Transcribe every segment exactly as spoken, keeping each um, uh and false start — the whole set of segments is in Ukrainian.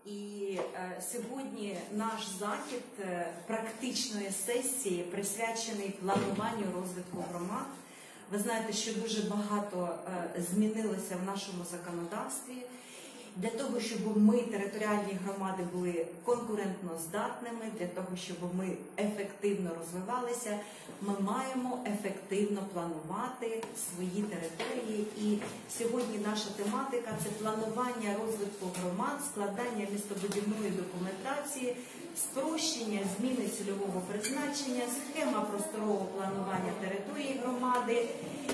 І е, сьогодні наш захід е, практичної сесії присвячений плануванню розвитку громад. Ви знаєте, що дуже багато е, змінилося в нашому законодавстві. Для того, щоб ми, територіальні громади, були конкурентно здатними, для того, щоб ми ефективно розвивалися, ми маємо ефективно планувати свої території. І сьогодні наша тематика – це планування розвитку громад, складання містобудівної документації, спрощення зміни цільового призначення, схема просторового планування території громади,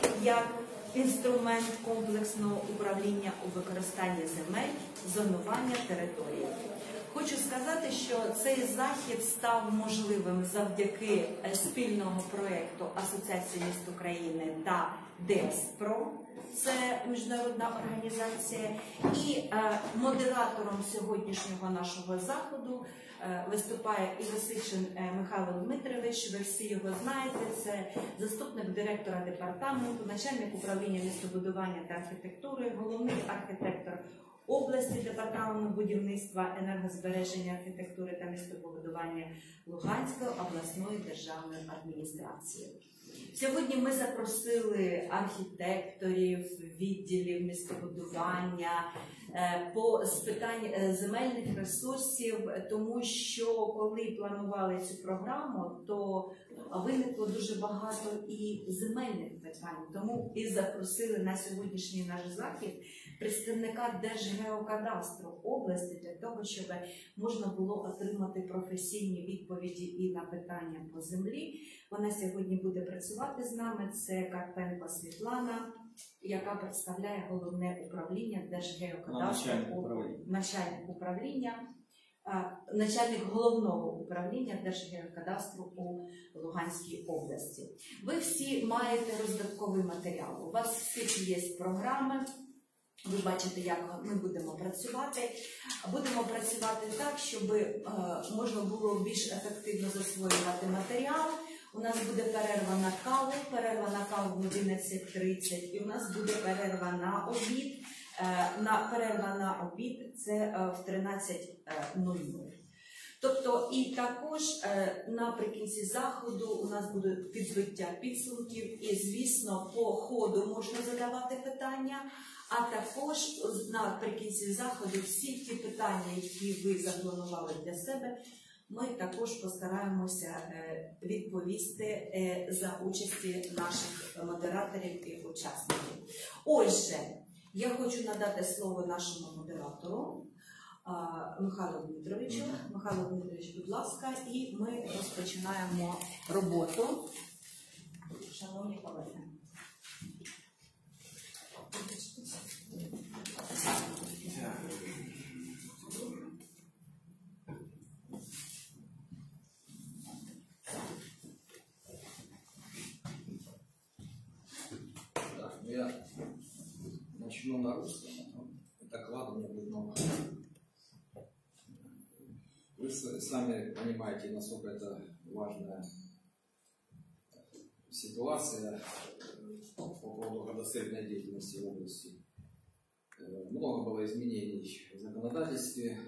як інструмент комплексного управління у використанні земель, зонування території. Хочу сказати, що цей захід став можливим завдяки спільному проєкту Асоціації міст України та ДЕСПРО, це міжнародна організація, і е, модератором сьогоднішнього нашого заходу е, виступає Івасишин Михайло Дмитрович. Ви всі його знаєте, це заступник директора департаменту, начальник управління містобудування та архітектури, головний архітектор області департаменту будівництва, енергозбереження, архітектури та містобудування Луганської обласної державної адміністрації. Сьогодні ми запросили архітекторів, відділів містобудування по з питань земельних ресурсів, тому що коли планували цю програму, то виникло дуже багато і земельних питань. Тому і запросили на сьогоднішній наш захід представника Держгеокадастру області для того, щоб можна було отримати професійні відповіді і на питання по землі. Вона сьогодні буде працювати з нами. Це Карпенко Світлана, яка представляє головне управління Держгеокадастру, начальник управління, начальник головного управління Держгеокадастру у Луганській області. Ви всі маєте роздатковий матеріал. У вас всіх є програми. Ви бачите, як ми будемо працювати. Будемо працювати так, щоб е, можна було більш ефективно засвоювати матеріал. У нас буде перерва на каву, перерва на каву в одинадцять тридцять, і у нас буде перерва на обід. Е, на, перерва на обід – це е, в тринадцять нуль нуль. Тобто, і також е, наприкінці заходу у нас буде підбиття підсумків, і, звісно, по ходу можна задавати питання, а також наприкінці заходу всі ті питання, які ви запланували для себе, ми також постараємося е, відповісти е, за участі наших модераторів і учасників. Отже, я хочу надати слово нашому модератору Михайлу Дмитровичу. Михайло Дмитрович, будь ласка, і ми розпочинаємо роботу. Шановні колеги. Так, я начну на русском, доклад у меня будет много. Вы сами понимаете, насколько это важная ситуация по поводу градостроительной деятельности в области. Много было изменений в законодательстве.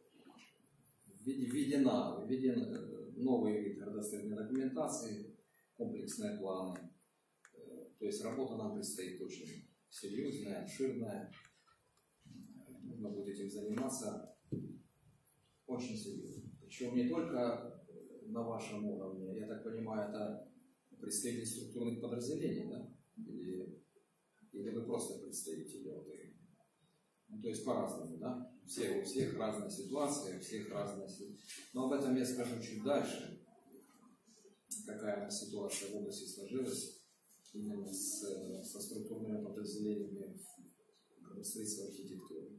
Введена, введен новый вид градостроительной документации, комплексные планы. То есть работа нам предстоит очень серьезная, обширная. Нужно будет этим заниматься очень серьезно. Причем не только на вашем уровне, я так понимаю, это представители структурных подразделений, да? Или, или вы просто представители вот их? Ну, то есть по-разному, да? Все, у всех разная ситуация, у всех разная ситуация. Но об этом я скажу чуть дальше, какая ситуация в области сложилась именно с, со структурными подразделениями в градостроительной архитектуре.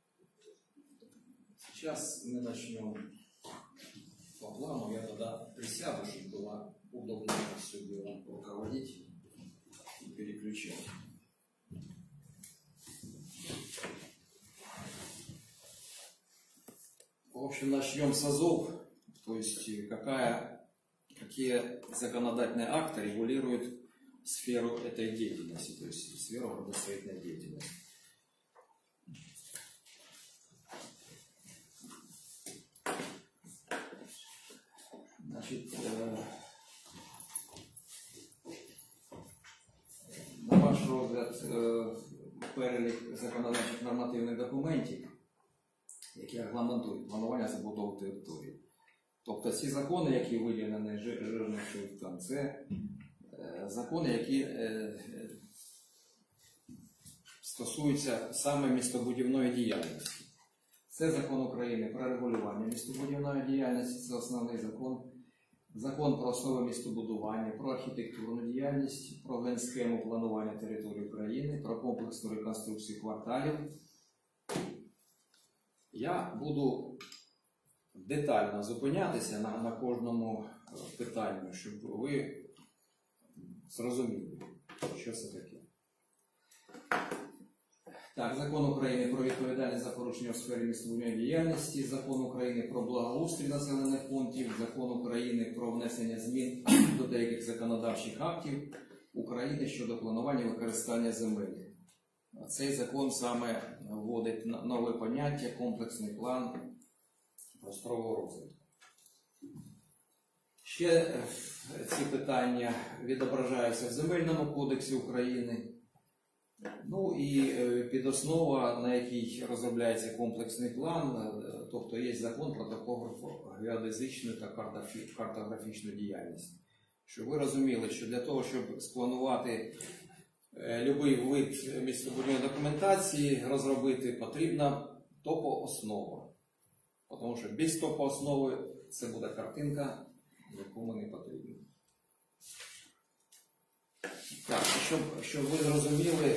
Сейчас мы начнем по плану. Я тогда присяду, чтобы было удобно все дело руководить и переключать. В общем, начнем с АЗОВ, то есть какая, какие законодательные акты регулируют сферу этой деятельности, то есть сферу градостроительной деятельности. Значить, е, на ваш розгляд е, перелік законодавчих нормативних документів, які регламентують планування забудови території. Тобто ці закони, які виділені жирним шрифтом, це е, закони, які е, стосуються саме містобудівної діяльності. Це закон України про регулювання містобудівної діяльності, це основний закон. Закон про основи містобудування, про архітектурну діяльність, про генсхему планування території України, про комплексну реконструкцію кварталів. Я буду детально зупинятися на, на кожному питанню, щоб ви зрозуміли, що це таке. Так, Закон України про відповідальність за порушення у сфері містобудівної діяльності, Закон України про благоустрій населених пунктів, Закон України про внесення змін до деяких законодавчих актів України щодо планування використання земель. Цей закон саме вводить нове поняття комплексний план просторового розвитку. Ще ці питання відображаються в Земельному кодексі України. Ну і підоснова, на якій розробляється комплексний план, тобто є закон про топографо-геодезичну та картографічну діяльність. Щоб ви розуміли, що для того, щоб спланувати будь-який вид містобудівної документації, розробити потрібна топооснова. Тому що без топооснови це буде картинка, яку не потрібно. Так, щоб, щоб ви зрозуміли,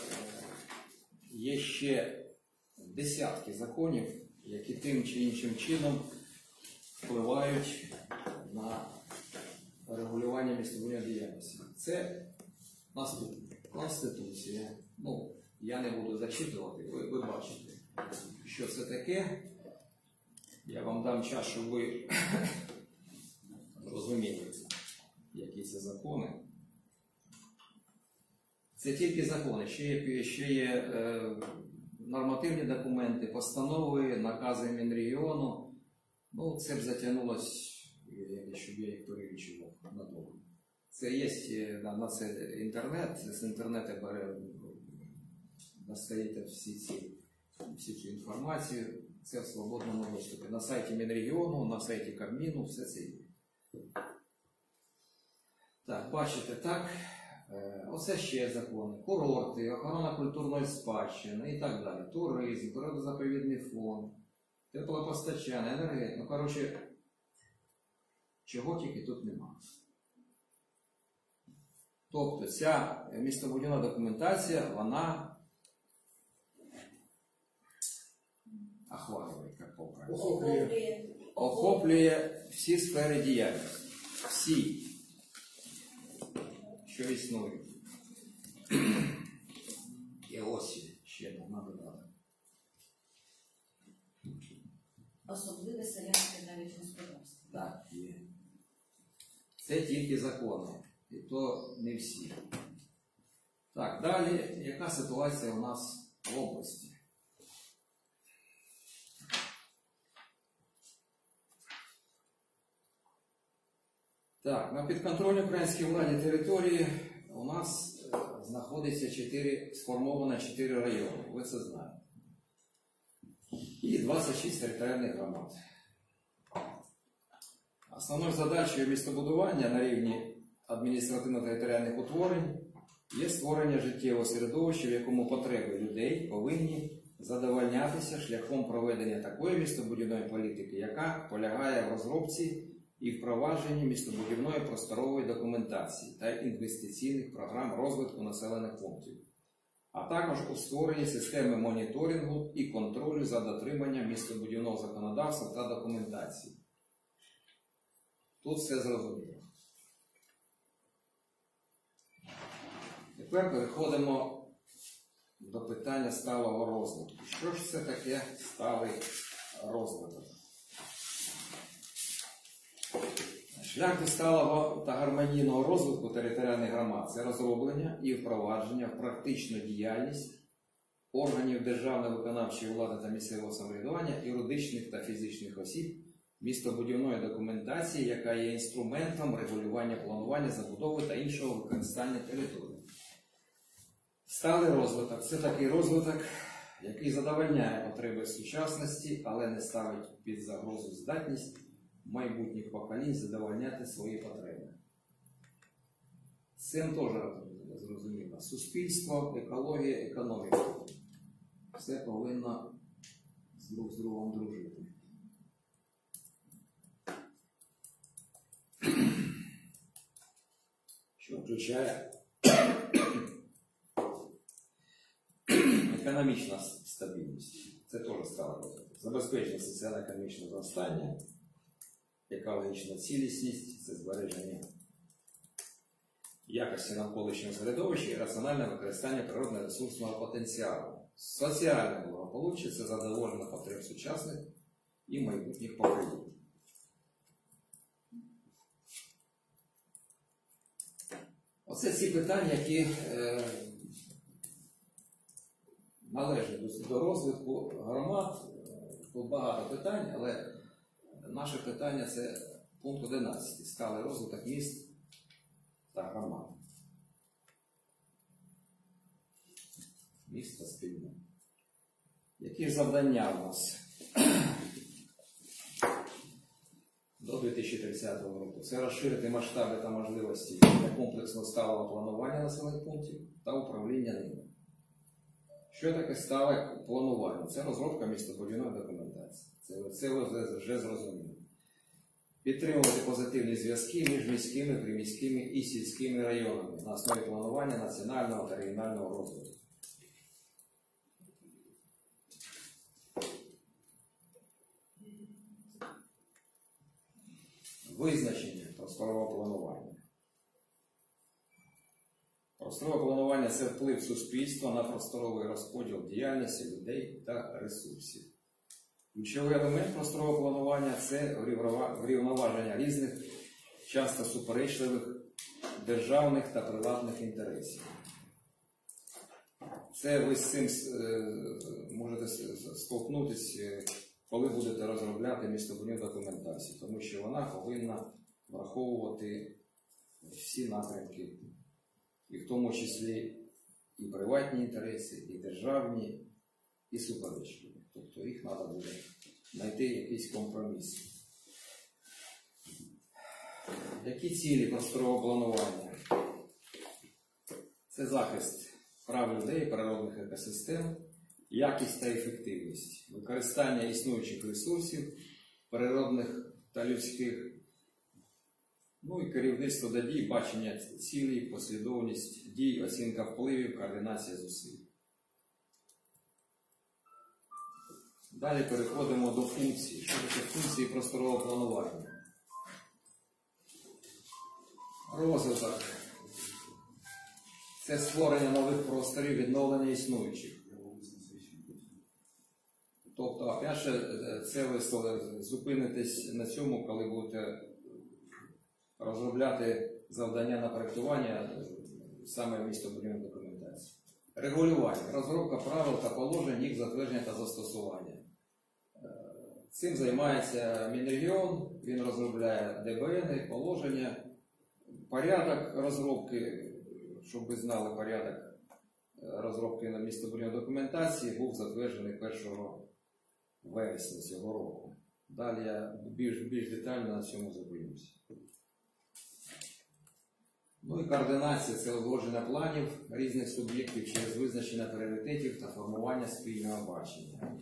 є ще десятки законів, які тим чи іншим чином впливають на регулювання містобудівної діяльності. Це наступне. Конституція. Ну, я не буду зачитувати, ви, ви бачите, що це таке. Я вам дам час, щоб ви розуміли, які це закони. Це тільки закони, ще є, ще є е, нормативні документи, постанови, накази Мінрегіону. Ну, це б затягнулося, щоб я їх перелічував надовго. Це є на це інтернет, з інтернету бере, достаєте всі ці, всі цю інформацію, це в свободному доступі. На сайті Мінрегіону, на сайті Кабміну, все це є. Так, бачите, так. Оце ще закони, курорти, охорона культурної спадщини і так далі. Туризм, природозаповідний фонд, теплопостачання, енергетика. Ну, коротше, чого тільки тут немає. Тобто ця містобудівна документація, вона охватує, як по-українськи. Охоплює всі сфери діяльності. Всі. Що існує. І ось ще одна додати. Особливе селянське навіть господарство. Так, є. Це тільки закони. І то не всі. Так, далі, яка ситуація у нас в області? Так, на підконтрольній українській владі території у нас знаходиться чотири, сформовано чотири райони, ви це знаєте. І двадцять шість територіальних громад. Основною задачею містобудування на рівні адміністративно-територіальних утворень є створення життєвого середовища, в якому потреби людей повинні задовольнятися шляхом проведення такої містобудівної політики, яка полягає в розробці і впровадженні містобудівної просторової документації та інвестиційних програм розвитку населених пунктів, а також у створенні системи моніторингу і контролю за дотриманням містобудівного законодавства та документації. Тут все зрозуміло. Тепер переходимо до питання сталого розвитку. Що ж це таке сталий розвиток? Шлях до сталого та гармонійного розвитку територіальних громад – це розроблення і впровадження в практичну діяльність органів державної виконавчої влади та місцевого самоврядування, юридичних та фізичних осіб містобудівної документації, яка є інструментом регулювання планування, забудови та іншого використання території. Сталий розвиток – це такий розвиток, який задовольняє потреби сучасності, але не ставить під загрозу здатність майбутніх поколінь задовольняти свої потреби. З цим теж зрозуміло. Суспільство, екологія, економіка. Все повинно друг з другом дружити. Що включає економічна стабільність. Це теж стало розвиток. Забезпечення соціально-економічного зростання, екологічна цілісність, це збереження якості навколишнього середовища і раціональне використання природно-ресурсного потенціалу. Соціальне благополуччя – це задоволення потреб сучасних і майбутніх поколінь. Оце ці питання, які е, належать до розвитку громад. Тут багато питань, але наше питання – це пункт одинадцятий. Сталий розвиток міст та громад. Міст та спільнота. Які завдання в нас до дві тисячі тридцятого року? Це розширити масштаби та можливості для комплексного сталого планування населених пунктів та управління ними. Що таке стале планування? Це розробка містобудівної документації. Це, це вже зрозуміло. Підтримувати позитивні зв'язки між міськими, приміськими і сільськими районами на основі планування національного та регіонального розвитку. Визначення просторового планування. Просторове планування – це вплив суспільства на просторовий розподіл діяльності людей та ресурсів. Ключовий елемент просторового планування – це врівноваження різних, часто суперечливих державних та приватних інтересів. Це ви з цим можете столкнутися, коли будете розробляти містобудівну документацію, тому що вона повинна враховувати всі напрямки, і в тому числі і приватні інтереси, і державні, і суперечливі. Тобто їх треба буде знайти якийсь компроміс. Які цілі просторового планування? Це захист прав людей, природних екосистем, якість та ефективність, використання існуючих ресурсів, природних та людських, ну і керівництво до дій, бачення цілей, послідовність дій, оцінка впливів, координація зусиль. Далі переходимо до функцій. Що таке функції просторового планування? Розвиток. Це створення нових просторів, відновлення існуючих. Тобто, опять же, це ви зупинитесь на цьому, коли будете розробляти завдання на проєктування саме містобудівної документації. Регулювання. Розробка правил та положень, їх затвердження та застосування. Цим займається Мінрегіон, він розробляє Д Б Н, положення, порядок розробки, щоб ви знали, порядок розробки на містобудівної документації був затверджений першого вересня цього року. Далі я більш, більш детально на цьому зупинюся. Ну і координація – це узгодження планів різних суб'єктів через визначення пріоритетів та формування спільного бачення.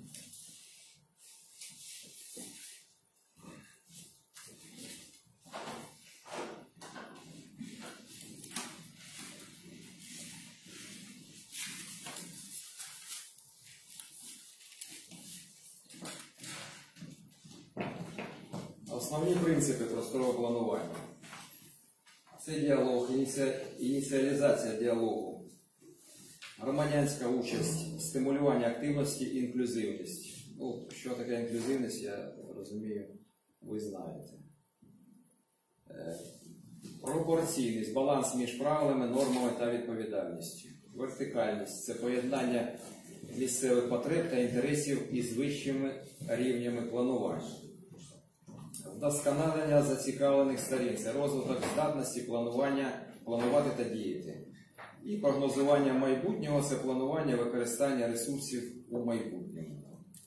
Основні принципи просторового планування. Це діалог, ініціалізація діалогу, громадянська участь, стимулювання активності, інклюзивність. Ну, що таке інклюзивність, я розумію, ви знаєте. Пропорційність, баланс між правилами, нормами та відповідальністю. Вертикальність – це поєднання місцевих потреб та інтересів із вищими рівнями планування. вдосконалення зацікавлених сторін. Це розвиток здатності планування, планувати та діяти. І прогнозування майбутнього – це планування використання ресурсів у майбутньому.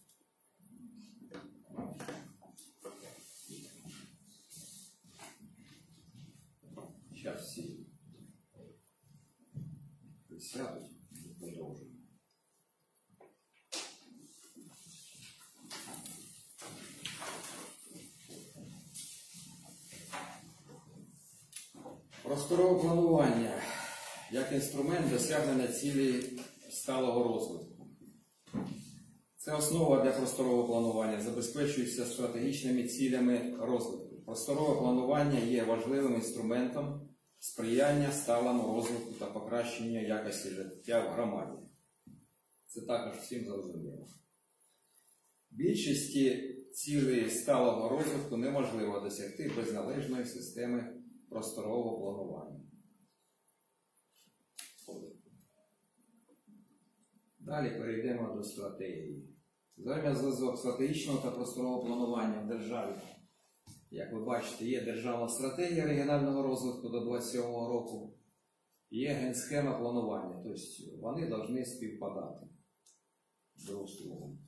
Зараз всі присядуть і продовжуємо. Просторове планування як інструмент досягнення цілей сталого розвитку. Це основа для просторового планування, забезпечується стратегічними цілями розвитку. Просторове планування є важливим інструментом сприяння сталому розвитку та покращення якості життя в громаді. Це також всім зрозуміло. Більшості цілей сталого розвитку неможливо досягти без належної системи просторового планування. Далі перейдемо до стратегії. Взаємозв'язок стратегічного та просторового планування в державі. Як ви бачите, є державна стратегія регіонального розвитку до двадцять сьомого року, є генсхема планування, тобто вони повинні співпадати друг з другом.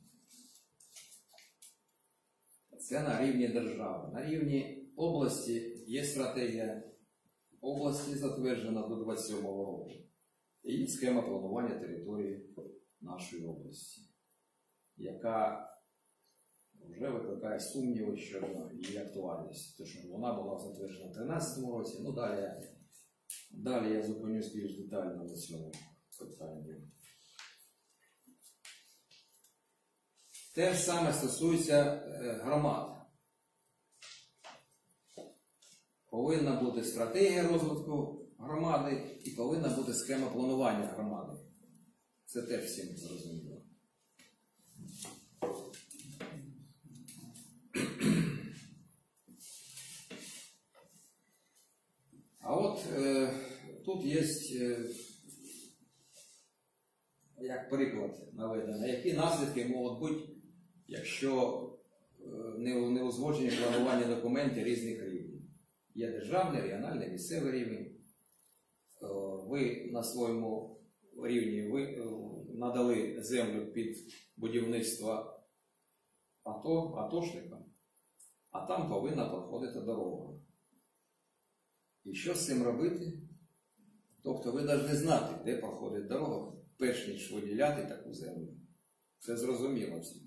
Це на рівні держави. На рівні області є стратегія області, затверджена до двадцять сьомого року. І є схема планування території нашої області, яка вже викликає сумніви щодо її актуальності. Тому що вона була затверджена в дві тисячі тринадцятому році. Ну, далі, далі я зупинюсь більш детально на цьому питанні. Те ж саме стосується громад. Повинна бути стратегія розвитку громади і повинна бути схема планування громади. Це теж всім зрозуміло. А от е, тут є, е, як приклад наведено, які наслідки можуть бути, якщо е, не, не узгоджені планування документів різних рівнів. Є державний, регіональний, місцевий рівень. Е, ви на своєму рівні ви е, надали землю під будівництво АТО, атошникам, а там повинна проходити дорога. І що з цим робити? Тобто ви повинні знати, де проходить дорога, перш ніж виділяти таку землю. Це зрозуміло всім.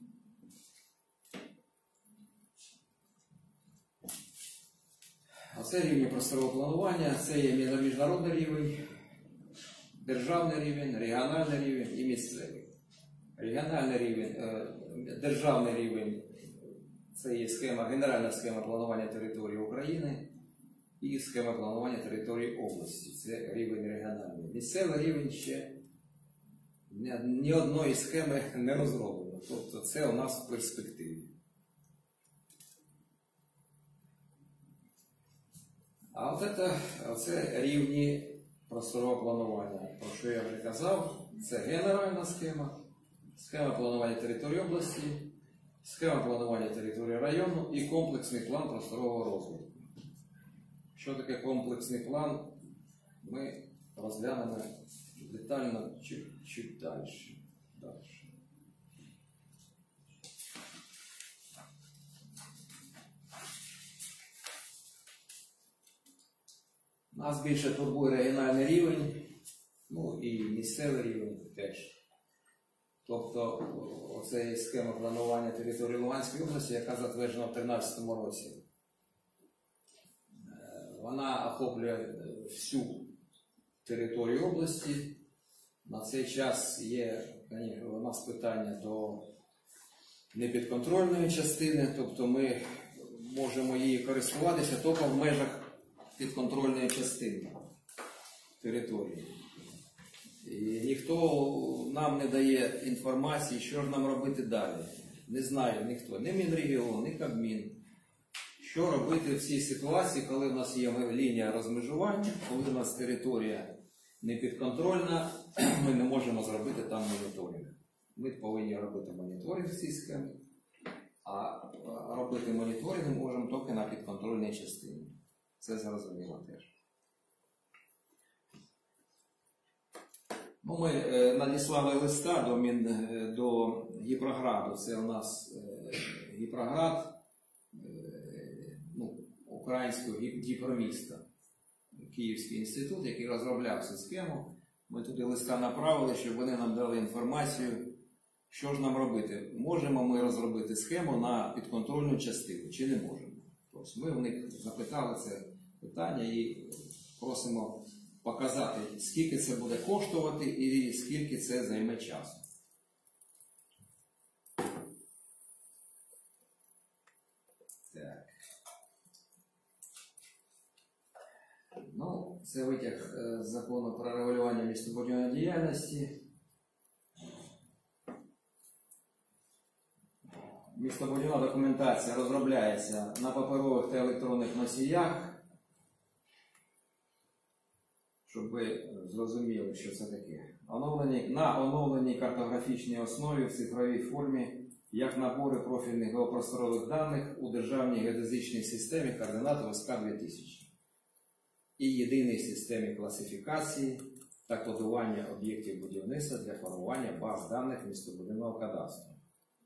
Оце рівні просторового планування, це є міжнародний рівень, державний рівень, регіональний рівень і місцевий. Регіональний рівень, державний рівень – це є схема, генеральна схема планування території України і схема планування території області. Це рівень регіональний. Місцевий рівень ще ні одної схеми не розроблено. Тобто це у нас в перспективі. А от це, оце рівні просторового планування. Про що я вже казав, це генеральна схема, схема планування території області, схема планування території району і комплексний план просторового розвитку. Що таке комплексний план, ми розглянемо детально чуть, чуть далі. далі. Нас більше турбує регіональний рівень, ну і місцевий рівень теж. Тобто, оце є схема планування території Луганської області, яка затверджена в дві тисячі тринадцятому році. Вона охоплює всю територію області. На цей час є у нас питання до непідконтрольної частини, тобто ми можемо її користуватися тільки в межах підконтрольної частини території. І ніхто нам не дає інформації, що ж нам робити далі. Не знає ніхто, ні Мінрегіон, ні Кабмін. Що робити в цій ситуації, коли в нас є лінія розмежування, коли в нас територія непідконтрольна, ми не можемо зробити там моніторинг. Ми повинні робити моніторинг в цій схемі А робити моніторинг ми можемо тільки на підконтрольній частині. Це зрозуміло теж. Ну, ми е, надіслали листа до, Мін, е, до Гіпрограду. Це у нас е, Гіпроград, е, ну, українського Дніпроміста, Київський інститут, який розробляв цю схему. Ми туди листа направили, щоб вони нам дали інформацію, що ж нам робити. Можемо ми розробити схему на підконтрольну частину, чи не можемо. Тобто ми в них запитали це питання і просимо показати, скільки це буде коштувати і скільки це займе часу. Так. Ну, це витяг з закону про регулювання містобудівної діяльності. Містобудівна документація розробляється на паперових та електронних носіях. Щоб ви зрозуміли, що це таке. Оновлені, на оновленій картографічній основі в цифровій формі, як набори профільних геопросторових даних у Державній геодезичній системі координат ВСК дві тисячі і єдиній системі класифікації та кодування об'єктів будівництва для формування баз даних містобудівного кадастру.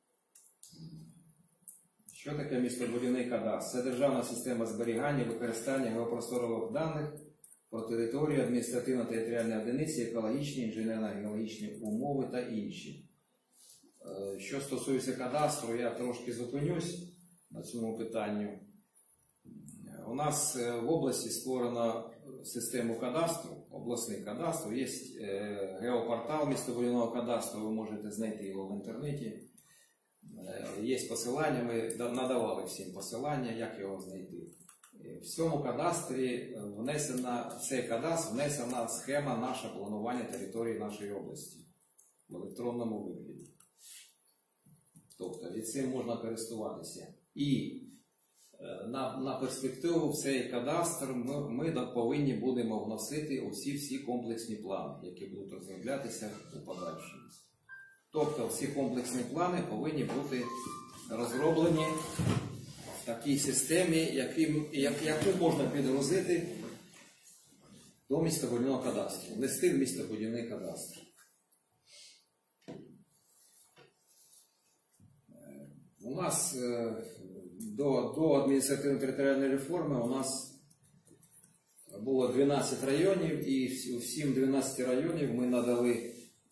Що таке містобудівний кадастр? Це державна система зберігання і використання геопросторових даних про територію, адміністративно-територіальні одиниці, екологічні, інженерно-геологічні умови та інші. Що стосується кадастру, я трошки зупинюсь на цьому питанню. У нас в області створено систему кадастру, обласний кадастр, є геопортал містобудівного кадастру, ви можете знайти його в інтернеті. Є посилання, ми надавали всім посилання, як його знайти. В цьому кадастрі внесена, в цей кадастр внесена схема наше планування території нашої області в електронному вигляді. Тобто від цим можна користуватися. І на, на перспективу в цей кадастр ми, ми повинні будемо вносити усі всі комплексні плани, які будуть розроблятися у подальшому. Тобто всі комплексні плани повинні бути розроблені в такій системі, які, як, яку можна підгрузити до містобудівного кадастру, внести в містобудівний кадастр. У нас до, до адміністративно-територіальної реформи у нас було дванадцять районів, і всім дванадцяти районів ми надали,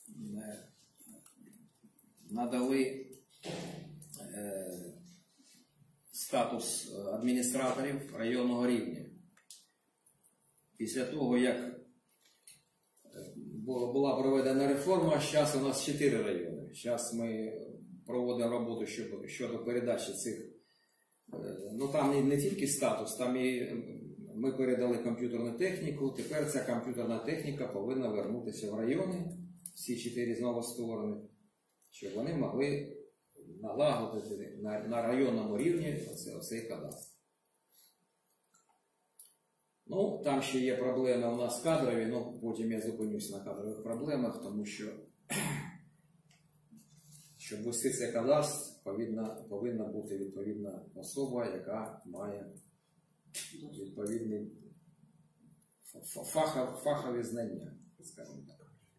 надали е, статус адміністраторів районного рівня. Після того, як була проведена реформа, зараз у нас чотири райони. Зараз ми проводимо роботу щодо, щодо передачі цих. Ну там не тільки статус, там і ми передали комп'ютерну техніку, тепер ця комп'ютерна техніка повинна вернутися в райони, всі чотири знову створені, щоб вони могли налагодити на, на районному рівні оце, оцей кадастр. Ну, там ще є проблеми у нас кадрові, ну потім я зупинюся на кадрових проблемах, тому що щоб вести цей кадастр, повинна, повинна бути відповідна особа, яка має відповідні фахов, фахові знання, скажімо так.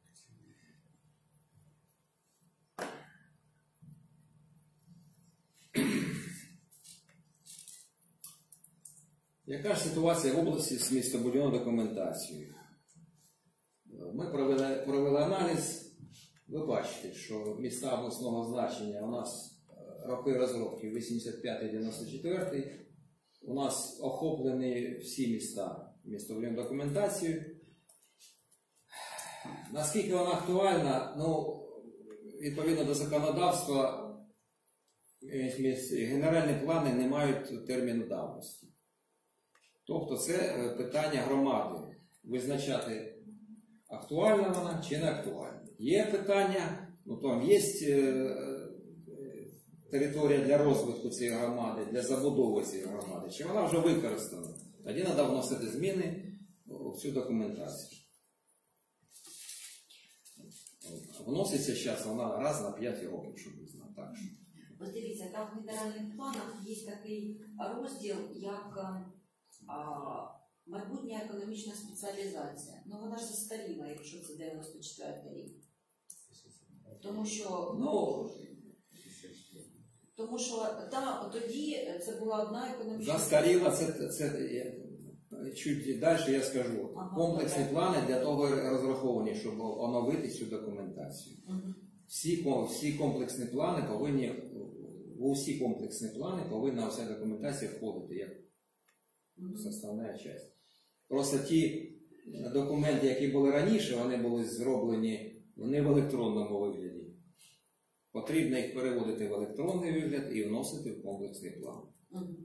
Яка ж ситуація в області з містобудівною документацією? Ми провели, провели аналіз. Ви бачите, що міста обласного значення у нас роки розробки вісімдесят п'ятий - дев'яносто четвертий. У нас охоплені всі міста містобудівною документацією. Наскільки вона актуальна? Ну, відповідно до законодавства, генеральні плани не мають терміну давності. Тобто це питання громади. Визначати, актуальна вона чи не актуальна. Є питання, ну там є територія для розвитку цієї громади, для забудови цієї громади, чи вона вже використана. Тоді треба вносити зміни в цю документацію. Вноситься зараз вона раз на п'ять років, щоб ви знали. Так, Ось дивіться, там в генеральних планах є такий розділ, як а, майбутня економічна спеціалізація. Ну вона ж застаріла, якщо це дев'яносто четвертий рік. Тому що, Ну, тому що та, тоді це була одна економічна застаріла, це, це я- чуть далі я скажу. Ага, Комплексні добре. плани для того і розраховані, щоб оновити цю документацію. Мгм. Всі, ком- всі комплексні плани повинні, у всі комплексні плани повинна вся документація входити як Мгм. составна частина. Просто ті документи, які були раніше, вони були зроблені не в електронному вигляді. Потрібно їх переводити в електронний вигляд і вносити в комплексний план. Мгм.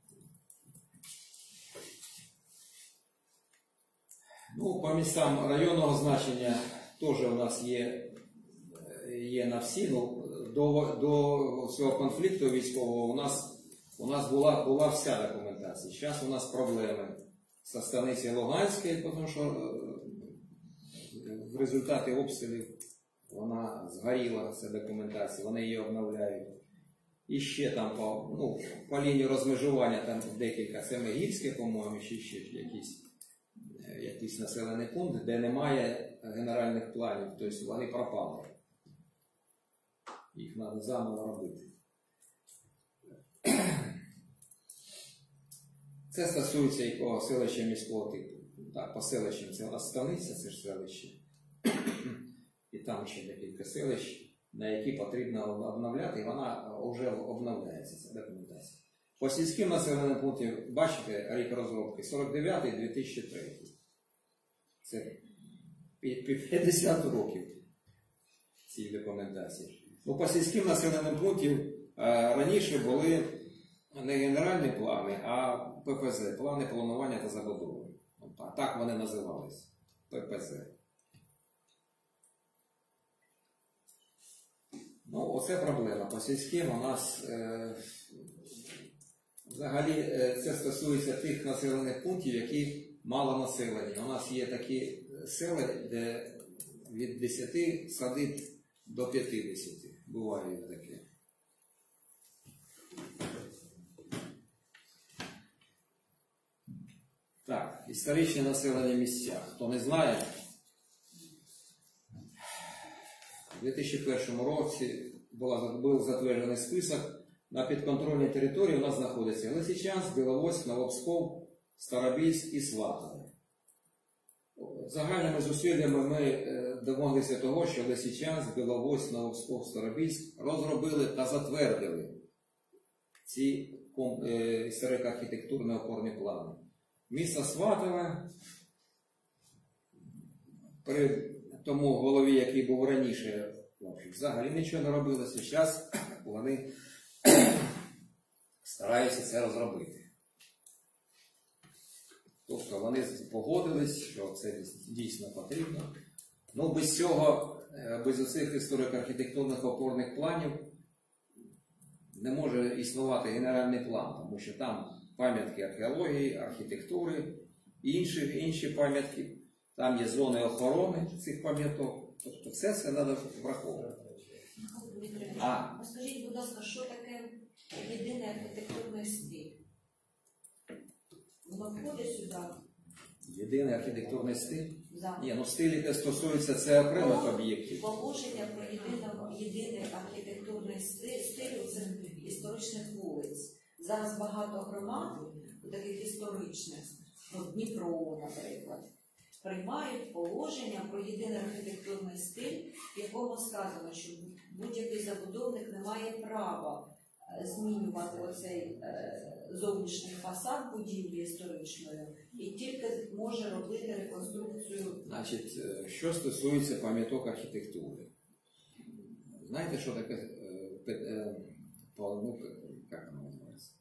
Ну, по містам районного значення теж у нас є, є на всі. Ну, до, до цього конфлікту військового у нас, у нас була, була вся документація. Зараз у нас проблеми з станиці Луганської, тому що е, в результаті обстрілів вона згоріла, ця документація, вони її обновляють. І ще там по, ну, по лінії розмежування там декілька, це Мегільське, по-моєму, ще, ще якісь. Якийсь населений пункт, де немає генеральних планів, тобто вони пропали. Їх треба заново робити. Це стосується якого селища міського типу. Так, по селищам це у нас станиця, це ж селище. І там ще декілька селищ, на які потрібно обновляти, і вона вже обновляється, ця документація. По сільським населеним пунктам, бачите, рік розробки сорок дев'ятий - дві тисячі третій. Це п'ятдесят років цій документації. Ну, по сільським населеним пунктам раніше були не генеральні плани, а П П З – плани планування та забудови. А так вони називалися – П П З. Ну, оце проблема. По сільським у нас е, взагалі е, це стосується тих населених пунктів, які мало населені. У нас є такі села, де від десяти садиб до п'ятдесяти. Буває таке. Так, історичні населені місця. Хто не знає, у дві тисячі першому році була, був затверджений список. На підконтрольній території у нас знаходиться Лисичанськ, Біловодськ, Новопсков, Старобільськ і Сватове. Загальними зусиллями ми домоглися того, що Лисичанськ, Біловодськ, Новопсков, Старобільськ розробили та затвердили ці історико-архітектурні опорні плани. Місто Сватове, при тому голові, який був раніше, взагалі нічого не робилося. Зараз вони стараються це розробити. Тобто вони погодились, що це дійсно потрібно. Ну, без цього, без оцих історико-архітектурних опорних планів не може існувати генеральний план, тому що там пам'ятки археології, архітектури, інші, інші пам'ятки, там є зони охорони цих пам'яток. Тобто це все треба враховувати. А. Скажіть, будь ласка, що таке єдиний архітектурний стиль? Воно входить сюди? Єдиний архітектурний стиль? Да. Ні, ну стиль, який стосується це окремих об'єктів. Положення про єдиний, єдиний архітектурний стиль, стиль у цих історичних вулиць. Зараз багато громад, таких історичних, ну, Дніпро, наприклад, приймають положення про єдиний архітектурний стиль, в якому сказано, що будь-який забудовник не має права змінювати оцей е, зовнішній фасад будівлі історичної і тільки може робити реконструкцію. Значить, що стосується пам'яток архітектури. Знаєте, що таке е, е, ну, як воно називається?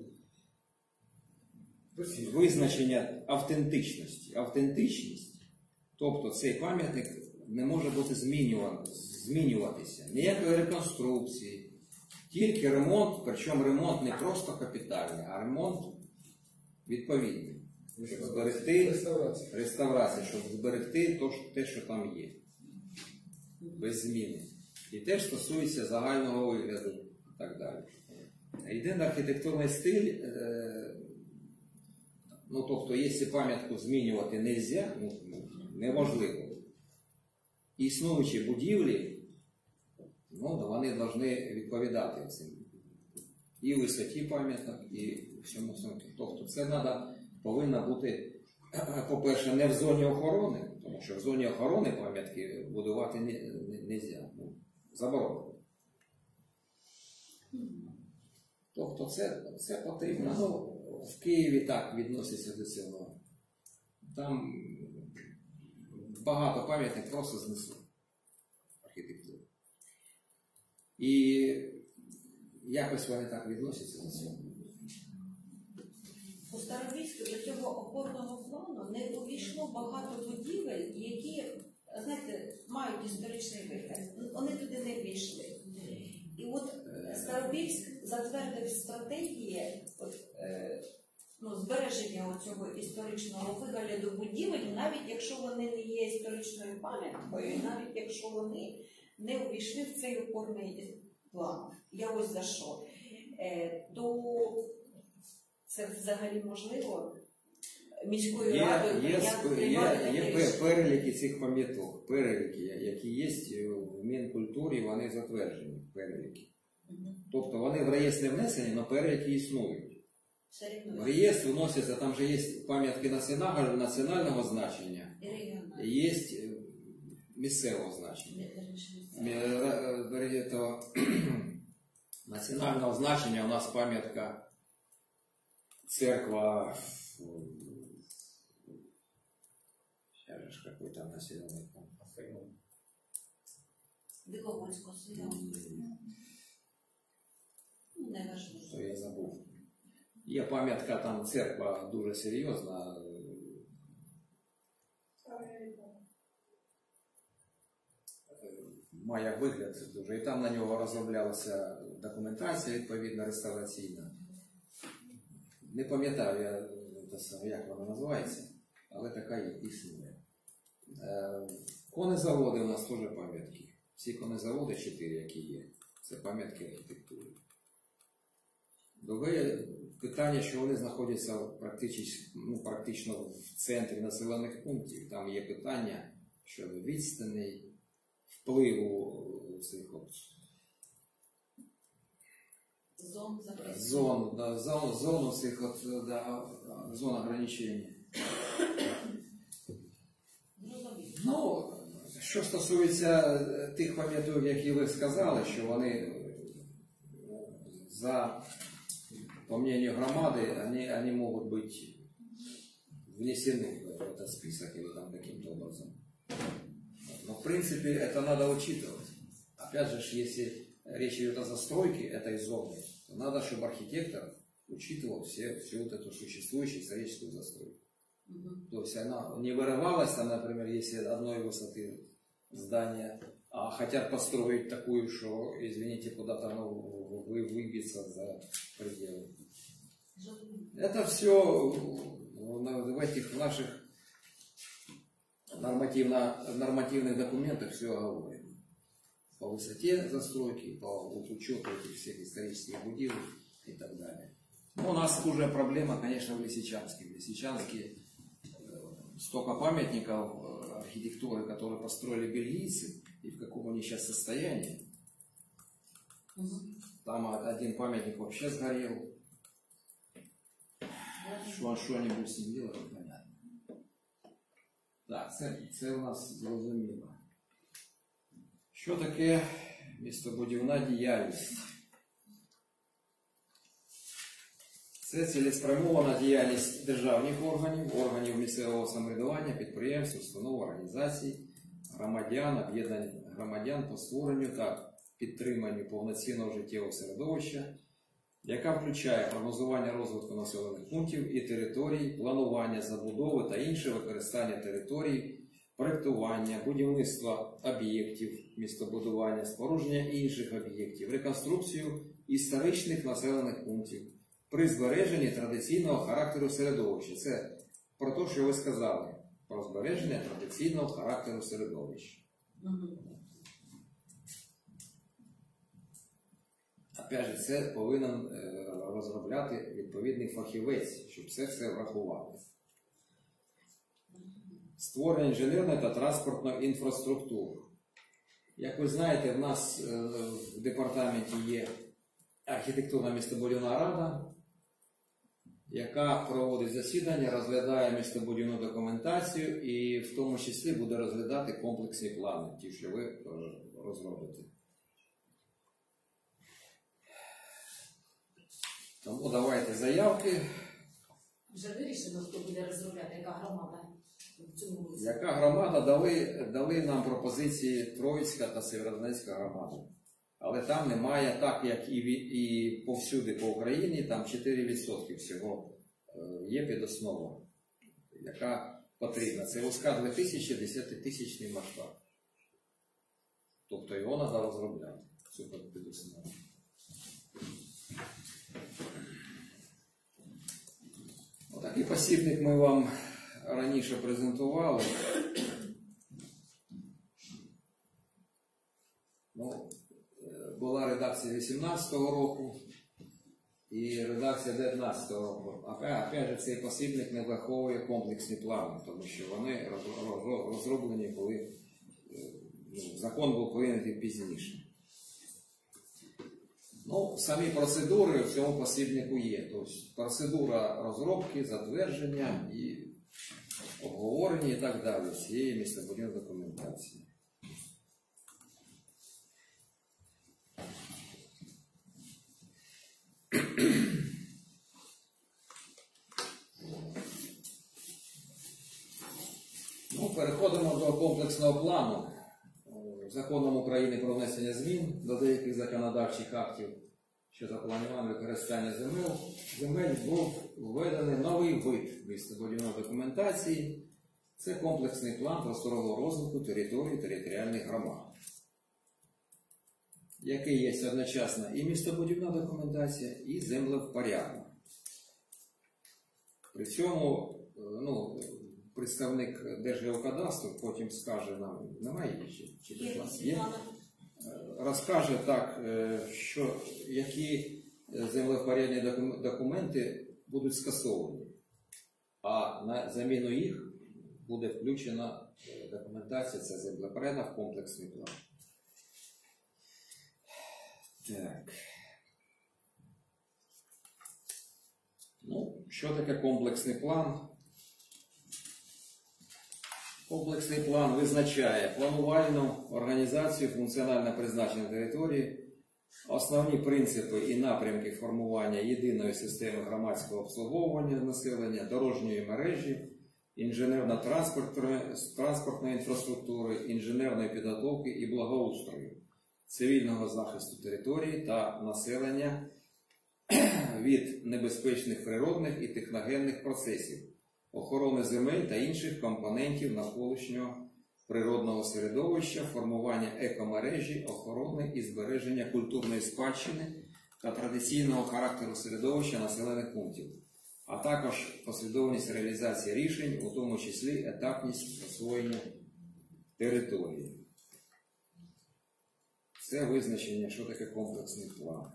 Визначення автентичності. Автентичність, тобто цей пам'ятник не може бути змінюватися. Ніякої реконструкції. Тільки ремонт, причому ремонт не просто капітальний, а ремонт відповідний. Щоб зберегти реставрацію, реставрацію щоб зберегти те, що там є. Без зміни. І теж стосується загального вигляду і так далі. Єдиний архітектурний стиль, е, ну тобто, якщо пам'ятку змінювати не можна, ну, неможливо. Існуючі будівлі, ну, вони повинні відповідати цим. І висоті пам'яток, і всьому цьому. Тобто це треба, повинно бути, по-перше, не в зоні охорони, тому що в зоні охорони пам'ятки будувати не, не, не можна, ну, заборонено. Тобто це, це потрібно. Ну, в Києві так відноситься до цього. Там багато пам'яток просто знесли архітектуру. І якось вони так відносяться до цього. У Старобільську до цього опорного плану не увійшло багато будівель, які, знаєте, мають історичний вигляд. Вони туди не ввійшли. І от Старобільськ затвердив стратегії от, е, ну, збереження цього історичного вигляду будівель, навіть якщо вони не є історичною пам'яткою, навіть якщо вони не увійшли в цей опорний план. Я ось за що. Е, то це взагалі можливо міською Є, радою є, приймати є, є, таке є рішення? переліки цих пам'яток, переліки, які є в Мінкультурі, вони затверджені, переліки. Мгм. Тобто вони в реєстр не внесені, але переліки існують. Все рівно. В реєстр вносяться, там же є пам'ятки національного, національного значення, І регіональні. і є місцевого значення. Этого національного значення у нас пам'ятка церква, сейчас же какой там населенный пункт. Диковольського селя. Ну, не важливо. Що я забув. Є пам'ятка, там церква дуже серйозна. Має вигляд дуже. І там на нього розроблялася документація відповідна реставраційна. Не пам'ятаю я, як вона називається, але така є, існує. Конезаводи у нас теж пам'ятки. Всі конезаводи, чотири, які є, це пам'ятки архітектури. Друге питання, що вони знаходяться практично, ну, практично в центрі населених пунктів. Там є питання щодо відстаней, впливу цих от Зон захисту. зон, да, зон, зону цих от, да, зон ограничення. Ну, що стосується тих пам'яток, які ви сказали, що вони за, по мнению громады, они, они могут быть внесены в этот список или там каким-то образом. Но в принципе это надо учитывать. Опять же, если речь идет о застройке этой зоны, то надо, чтобы архитектор учитывал все, всю вот эту существующую историческую застройку. Мгм. То есть она не вырывалась, там, например, если одной высоты здания, а хотят построить такую, что, извините, куда-то оно вы- выбьется за пределы. Это все в этих наших нормативно, нормативных документах все оговорено. По высоте застройки, по учету этих всех исторических будивок и так далее. Но у нас хуже проблема, конечно, в Лисичанске. В Лисичанске э, столько памятников э, архитектуры, которые построили бельгийцы, и в каком они сейчас состоянии. Мгм. Там один памятник вообще сгорел. Что, что-нибудь с ним делать, непонятно. Так, це, це у нас зрозуміло. Що таке містобудівна діяльність? Це цілеспрямована діяльність державних органів, органів місцевого самоврядування, підприємств, установ, організацій, громадян, об'єднань громадян по створенню та підтриманню повноцінного життєвого середовища, яка включає прогнозування розвитку населених пунктів і територій, планування забудови та інше використання територій, проєктування, будівництва об'єктів, містобудування, спорудження інших об'єктів, реконструкцію історичних населених пунктів при збереженні традиційного характеру середовища. Це про те, що ви сказали, про збереження традиційного характеру середовища. Мгм. опять же, це повинен е, розробляти відповідний фахівець, щоб це все врахувати. Створення інженерної та транспортної інфраструктури. Як ви знаєте, в нас е, в департаменті є архітектурна містобудівна рада, яка проводить засідання, розглядає містобудівну документацію і в тому числі буде розглядати комплексні плани, ті, що ви е, розробите. Тому давайте заявки. Вже вирішено, хто буде розробляти, яка громада в цьому році? Яка громада? Дали, дали нам пропозиції Троїцька та Сєвєродонецька громада. Але там немає, так як і, і повсюди по Україні, там чотири відсотки всього є підоснова, яка потрібна. Це УСК дві тисячі, десятитисячний масштаб. Тобто його треба розробляти, цю підоснову. Отакий посібник ми вам раніше презентували. Ну, була редакція вісімнадцятого року і редакція дев'ятнадцятого року. Опять же, цей посібник не враховує комплексні плани, тому що вони розроблені були, ну, закон був прийнятий пізніше. Ну, самі процедури в цьому посібнику є. Тобто процедура розробки, затвердження і обговорення і так далі цієї містобудівної документації. Ну, переходимо до комплексного плану. Законом України про внесення змін до деяких законодавчих актів щодо планування використання земель, земель був введений новий вид містобудівної документації. Це комплексний план просторового розвитку території територіальних громад, який є одночасно і містобудівна документація, і землевпорядна. При цьому, ну, представник Держгеокадастру потім скаже нам, немає ще, чи до нас є, розкаже так, що які землевпорядні документи будуть скасовані, а на заміну їх буде включена документація, це землевпорядна в комплексний план. Так. Ну, що таке комплексний план? Комплексний план визначає планувальну організацію, функціональне призначення території, основні принципи і напрямки формування єдиної системи громадського обслуговування населення, дорожньої мережі, інженерно-транспортної інфраструктури, інженерної підготовки і благоустрою, цивільного захисту території та населення від небезпечних природних і техногенних процесів, охорони земель та інших компонентів навколишнього природного середовища, формування екомережі, охорони і збереження культурної спадщини та традиційного характеру середовища населених пунктів, а також послідовність реалізації рішень, у тому числі етапність освоєння території. Це визначення, що таке комплексний план.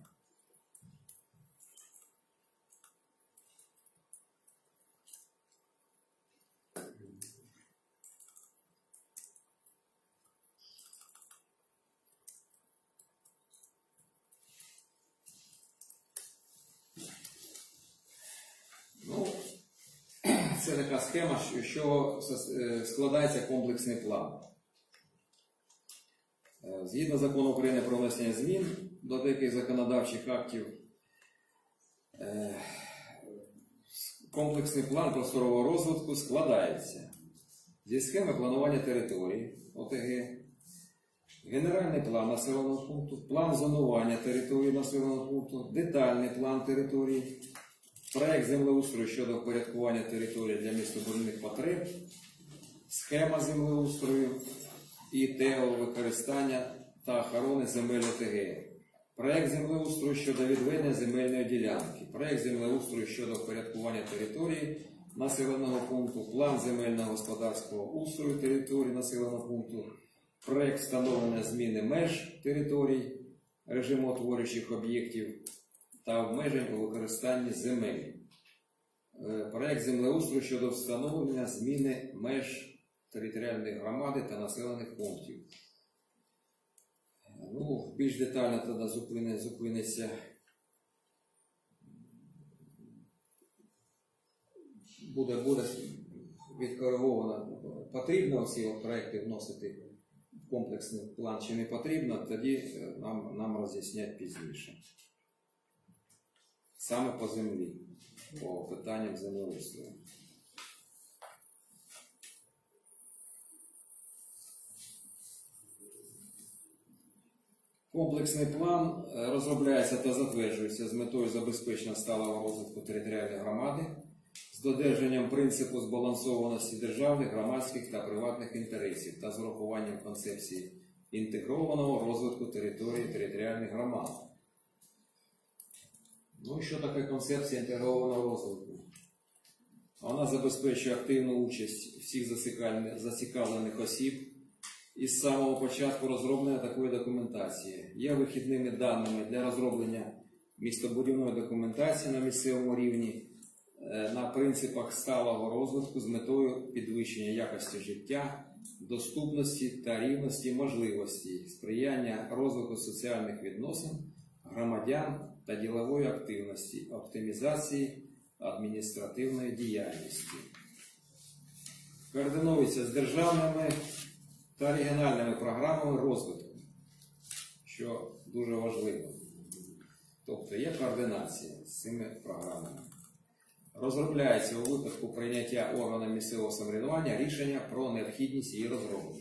Це така схема, що складається комплексний план. Згідно закону України про внесення змін до деяких законодавчих актів, комплексний план просторового розвитку складається зі схеми планування території ОТГ, генеральний план населеного пункту, план зонування території населеного пункту, детальний план території, проект землеустрою щодо впорядкування території для містобудівних потреб, схема землеустрою і ТЕО використання та охорони земель ОТГ, проект землеустрою щодо відведення земельної ділянки, проект землеустрою щодо впорядкування території населеного пункту, план земельного господарського устрою території населеного пункту, проект встановлення зміни меж територій, режимотворюючих об'єктів та обмежень у використанні земель. Проект землеустрою щодо встановлення зміни меж територіальної громади та населених пунктів. Ну, більш детально тоді зупини, зупиниться буде, буде відкориговано, потрібно всі проекти вносити в комплексний план чи не потрібно, тоді нам, нам роз'яснять пізніше. Саме по землі, по питанням землеустрою. Комплексний план розробляється та затверджується з метою забезпечення сталого розвитку територіальної громади з додержанням принципу збалансованості державних, громадських та приватних інтересів та з урахуванням концепції інтегрованого розвитку території територіальних громад. Ну, що таке концепція інтегрованого розвитку? Вона забезпечує активну участь всіх зацікавлених осіб із самого початку розроблення такої документації. Є вихідними даними для розроблення містобудівної документації на місцевому рівні на принципах сталого розвитку з метою підвищення якості життя, доступності та рівності можливостей, сприяння розвитку соціальних відносин громадян та ділової активності, оптимізації адміністративної діяльності. Координується з державними та регіональними програмами розвитку, що дуже важливо. Тобто є координація з цими програмами. Розробляється у випадку прийняття органами місцевого самоврядування рішення про необхідність її розроблення.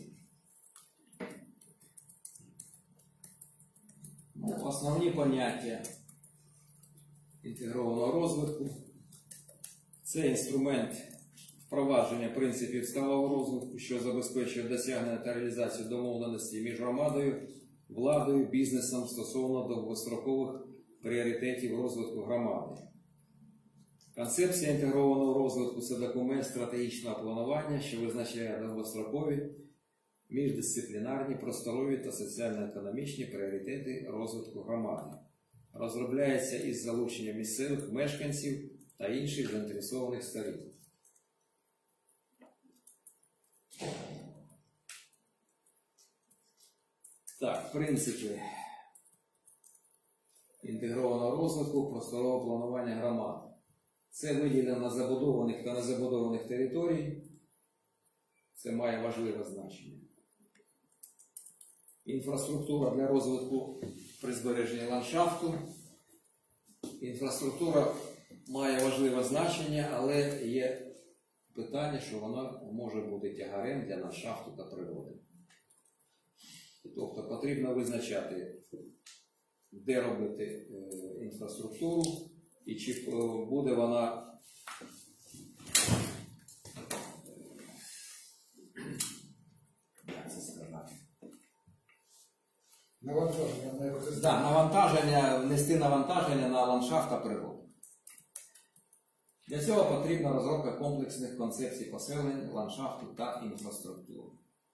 Ну, основні поняття інтегрованого розвитку – це інструмент впровадження принципів сталого розвитку, що забезпечує досягнення та реалізацію домовленості між громадою, владою, бізнесом стосовно довгострокових пріоритетів розвитку громади. Концепція інтегрованого розвитку – це документ стратегічного планування, що визначає довгострокові, міждисциплінарні, просторові та соціально-економічні пріоритети розвитку громади. Розробляється із залученням місцевих мешканців та інших заінтересованих сторін. Так, принципи інтегрованого розвитку, просторового планування громад. Це виділено забудованих та незабудованих територій. Це має важливе значення. Інфраструктура для розвитку при збереженні ландшафту. Інфраструктура має важливе значення, але є питання, що вона може бути тягарем для ландшафту та природи. Тобто потрібно визначати, де робити е, інфраструктуру і чи буде вона як це сказати? Навантаження на екосистему. Да, навантаження, внести навантаження на ландшафт та природу. Для цього потрібна розробка комплексних концепцій поселень, ландшафту та інфраструктури.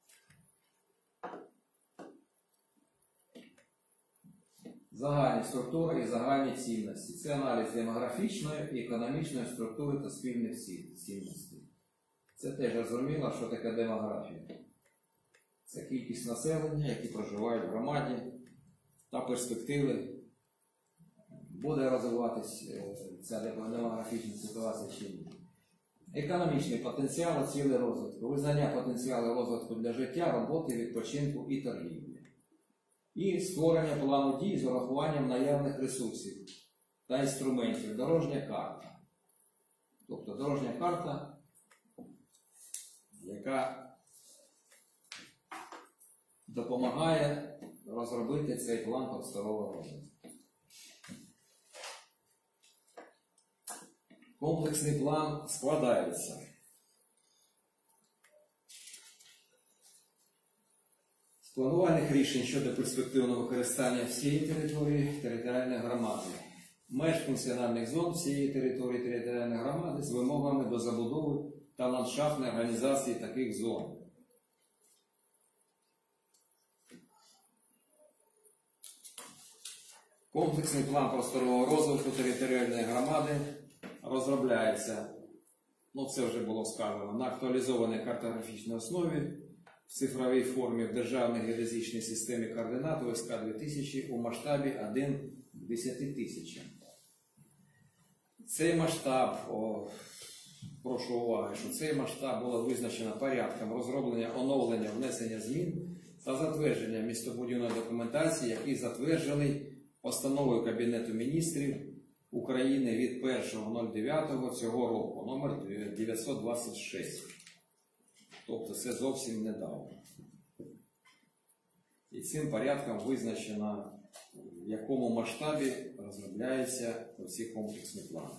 Загальні структури і загальні цінності. Це аналіз демографічної і економічної структури та спільних цінностей. Це теж розуміло, що таке демографія. Це кількість населення, які проживають в громаді, та перспективи, буде розвиватись ця демографічна ситуація чи ні. Економічний потенціал, цілі розвитку. Визнання потенціалу розвитку для життя, роботи, відпочинку і торгівлі. І створення плану дій з урахуванням наявних ресурсів та інструментів. Дорожня карта. Тобто дорожня карта, яка допомагає розробити цей план просторового розвитку. Комплексний план складається з планувальних рішень щодо перспективного використання всієї території територіальної громади, меж функціональних зон всієї території територіальної громади з вимогами до забудови та ландшафтної організації таких зон. Комплексний план просторового розвитку територіальної громади розробляється, ну це вже було сказано, на актуалізованій картографічній основі в цифровій формі в Державній геодезичній системі координат О С К дві тисячі у масштабі один к десяти тисячам. Цей масштаб, о, прошу уваги, що цей масштаб було визначено порядком розроблення, оновлення, внесення змін та затвердження містобудівної документації, який затверджений Постановою Кабінету міністрів України від першого дев'ятого цього року, номер дев'ятсот двадцять шість. Тобто це зовсім недавно. І цим порядком визначено, в якому масштабі розробляються ці комплексні плани.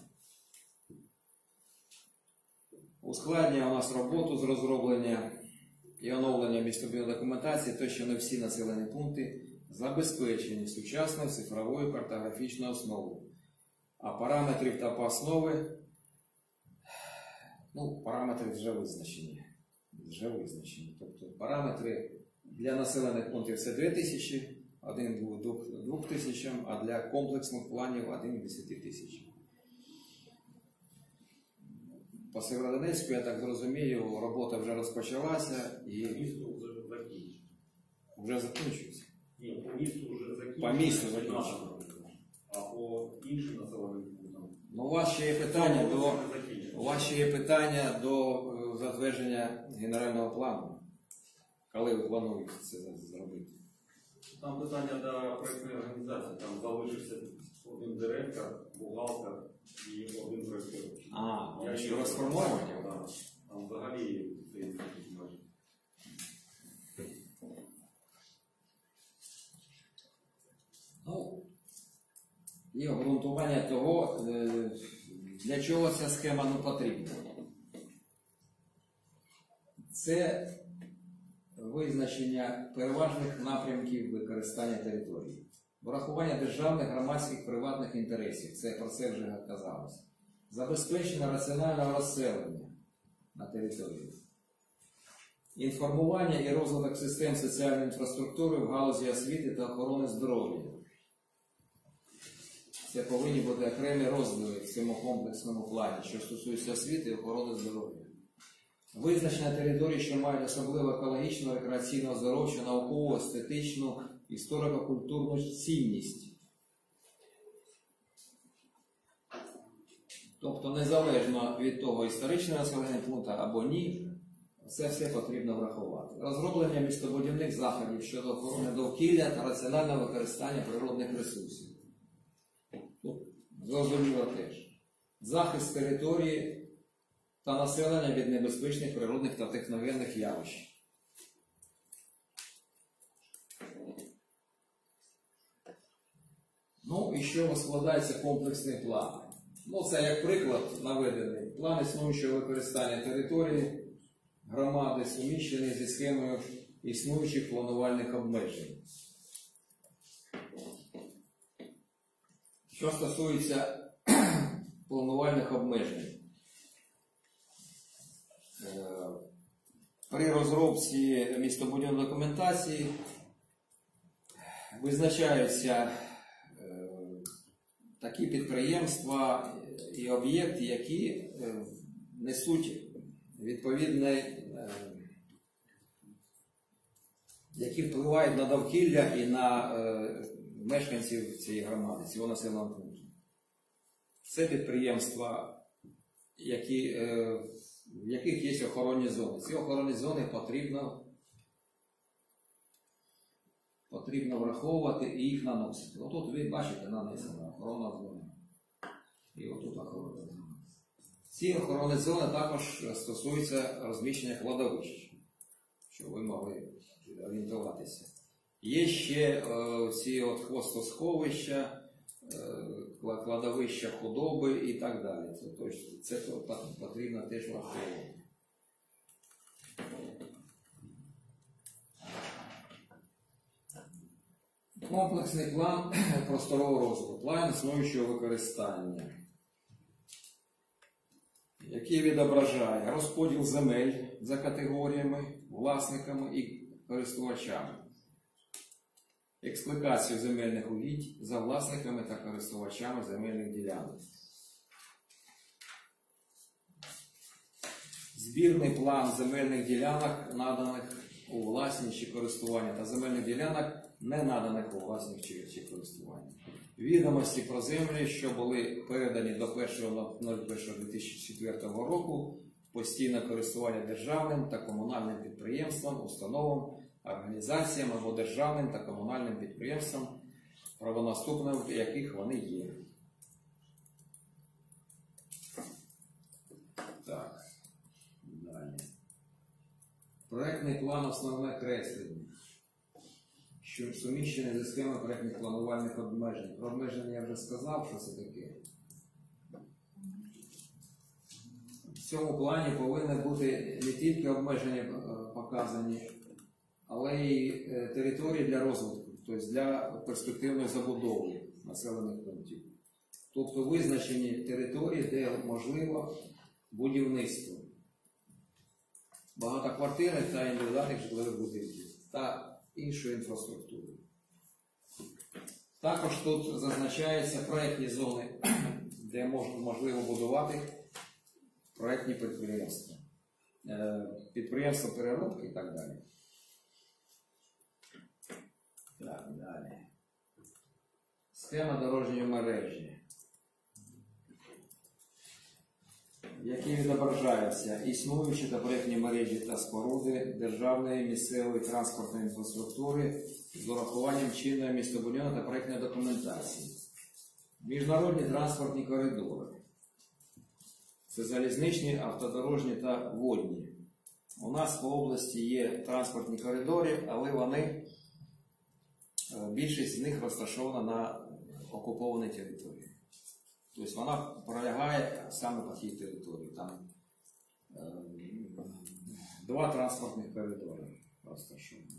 Ускладнює у нас роботу з розроблення і оновлення містобудівної документації, то що не всі населені пункти забезпечені сучасною цифровою картографічною основою. А параметрів та основи, ну, параметри вже визначені. Вже визначені. Тобто параметри для населених пунктів це дві тисячі, один к двом тисячам, а для комплексних планів один к десяти тисячам. По Сєвєродонецьку, я так зрозумію, робота вже розпочалася і Місто вже закінчено. вже закінчується. Ні, по місту вже закінчено. По місту закінчено. А по іншим населеним пунктам. Ну, у вас ще є питання до, у вас ще є питання до е, затвердження генерального плану. Коли ви плануєте це зробити? Там питання до проєктної організації. Там залишився один директор, бухгалтер і один проєктор. А, Я що їх- розформовування? Да. Там взагалі це інститут майже. Ну, і обґрунтування того, е, для чого ця схема не потрібна. Це визначення переважних напрямків використання території. Врахування державних, громадських, приватних інтересів. Це про це вже казалось. Забезпечення раціонального розселення на території. Інформування і розвиток систем соціальної інфраструктури в галузі освіти та охорони здоров'я. Це повинні бути окремі розділи в цьому комплексному плані, що стосується освіти і охорони здоров'я. Визначення територій, що мають особливо екологічну, рекреаційну, оздоровчу, наукову, естетичну, історико-культурну цінність. Тобто, незалежно від того, історичного населення пункту або ні, це все потрібно врахувати. Розроблення містобудівних заходів щодо охорони довкілля та раціонального використання природних ресурсів. Тут зрозуміло теж. Захист території та населення від небезпечних природних та техногенних явищ. Ну і що складається комплексний план? Ну це як приклад наведений. План існуючого використання території громади суміщений зі схемою існуючих планувальних обмежень. Що стосується планувальних обмежень, при розробці містобудівної документації визначаються такі підприємства і об'єкти, які несуть відповідне, які впливають на довкілля і на мешканців цієї громади, цього населеного пункту. Це підприємства, які, в яких є охоронні зони. Ці охоронні зони потрібно, потрібно враховувати і їх наносити. Отут ви бачите нанесена охоронна зона. І отут охоронна зона. Ці охоронні зони також стосуються розміщення кладовищ, щоб ви могли орієнтуватися. Є ще е, ці от хвостосховища, е, кладовища худоби і так далі. Це, точно, це потрібно теж враховувати. Комплексний план просторового розвитку, план існуючого використання, який відображає розподіл земель за категоріями, власниками і користувачами, експлуатацію земельних угідь за власниками та користувачами земельних ділянок. Збірний план земельних ділянок, наданих у власність чи користування, та земельних ділянок, не наданих у власність чи, чи користування. Відомості про землі, що були передані до першого лютого дві тисячі четвертого року, постійне користування державним та комунальним підприємствам, установам, організаціям або державним та комунальним підприємствам, правонаступниками яких вони є. Так, далі. Проектний план основне креслення, що суміщений зі схемою проектних планувальних обмежень. Про обмеження я вже сказав, що це таке. В цьому плані повинні бути не тільки обмеження показані, але й території для розвитку, тобто для перспективної забудови населених пунктів. Тобто визначені території, де можливо будівництво багатоквартирних та індивідуальних житлових будинків та іншої інфраструктури. Також тут зазначаються проєктні зони, де можливо будувати проєктні підприємства, підприємства переробки і так далі. Так, далі. Схема дорожньої мережі, в якій відображаються існуючі та проєктні мережі та споруди державної місцевої транспортної інфраструктури з урахуванням чинної містобудівної та проєктної документації. Міжнародні транспортні коридори. Це залізничні, автодорожні та водні. У нас по області є транспортні коридори, але вони, більшість з них розташована на окупованій території. Тобто вона пролягає саме по тій території. Там е, два транспортних коридори розташовані.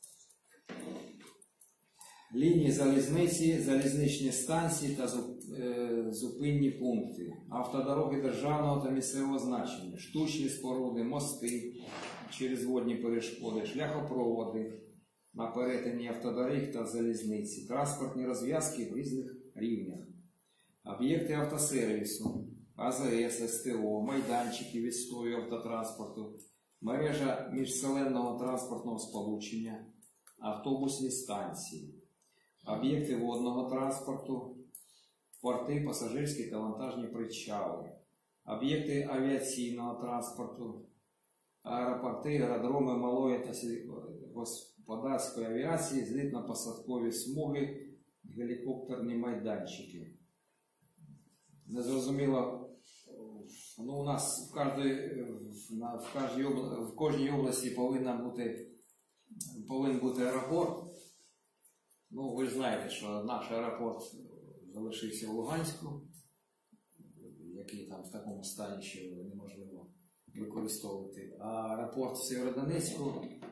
Лінії залізниці, залізничні станції та зупинні пункти, автодороги державного та місцевого значення, штучні споруди, мости через водні перешкоди, шляхопроводи на перетині автодоріг та залізниці, транспортні розв'язки в різних рівнях, об'єкти автосервісу, АЗС, СТО, майданчики відстою автотранспорту, мережа міжселенного транспортного сполучення, автобусні станції, об'єкти водного транспорту, порти, пасажирські та вантажні причали, об'єкти авіаційного транспорту, аеропорти, аеродроми малої та господарської авіації, злітно-посадкові смуги, гелікоптерні майданчики. Незрозуміло, ну, у нас в кожній, в кожній, в кожній області повинна бути, повинен бути аеропорт. Ну, ви ж знаєте, що наш аеропорт залишився в Луганську, який там в такому стані, що неможливо використовувати. А аеропорт в Сєвєродонецьку,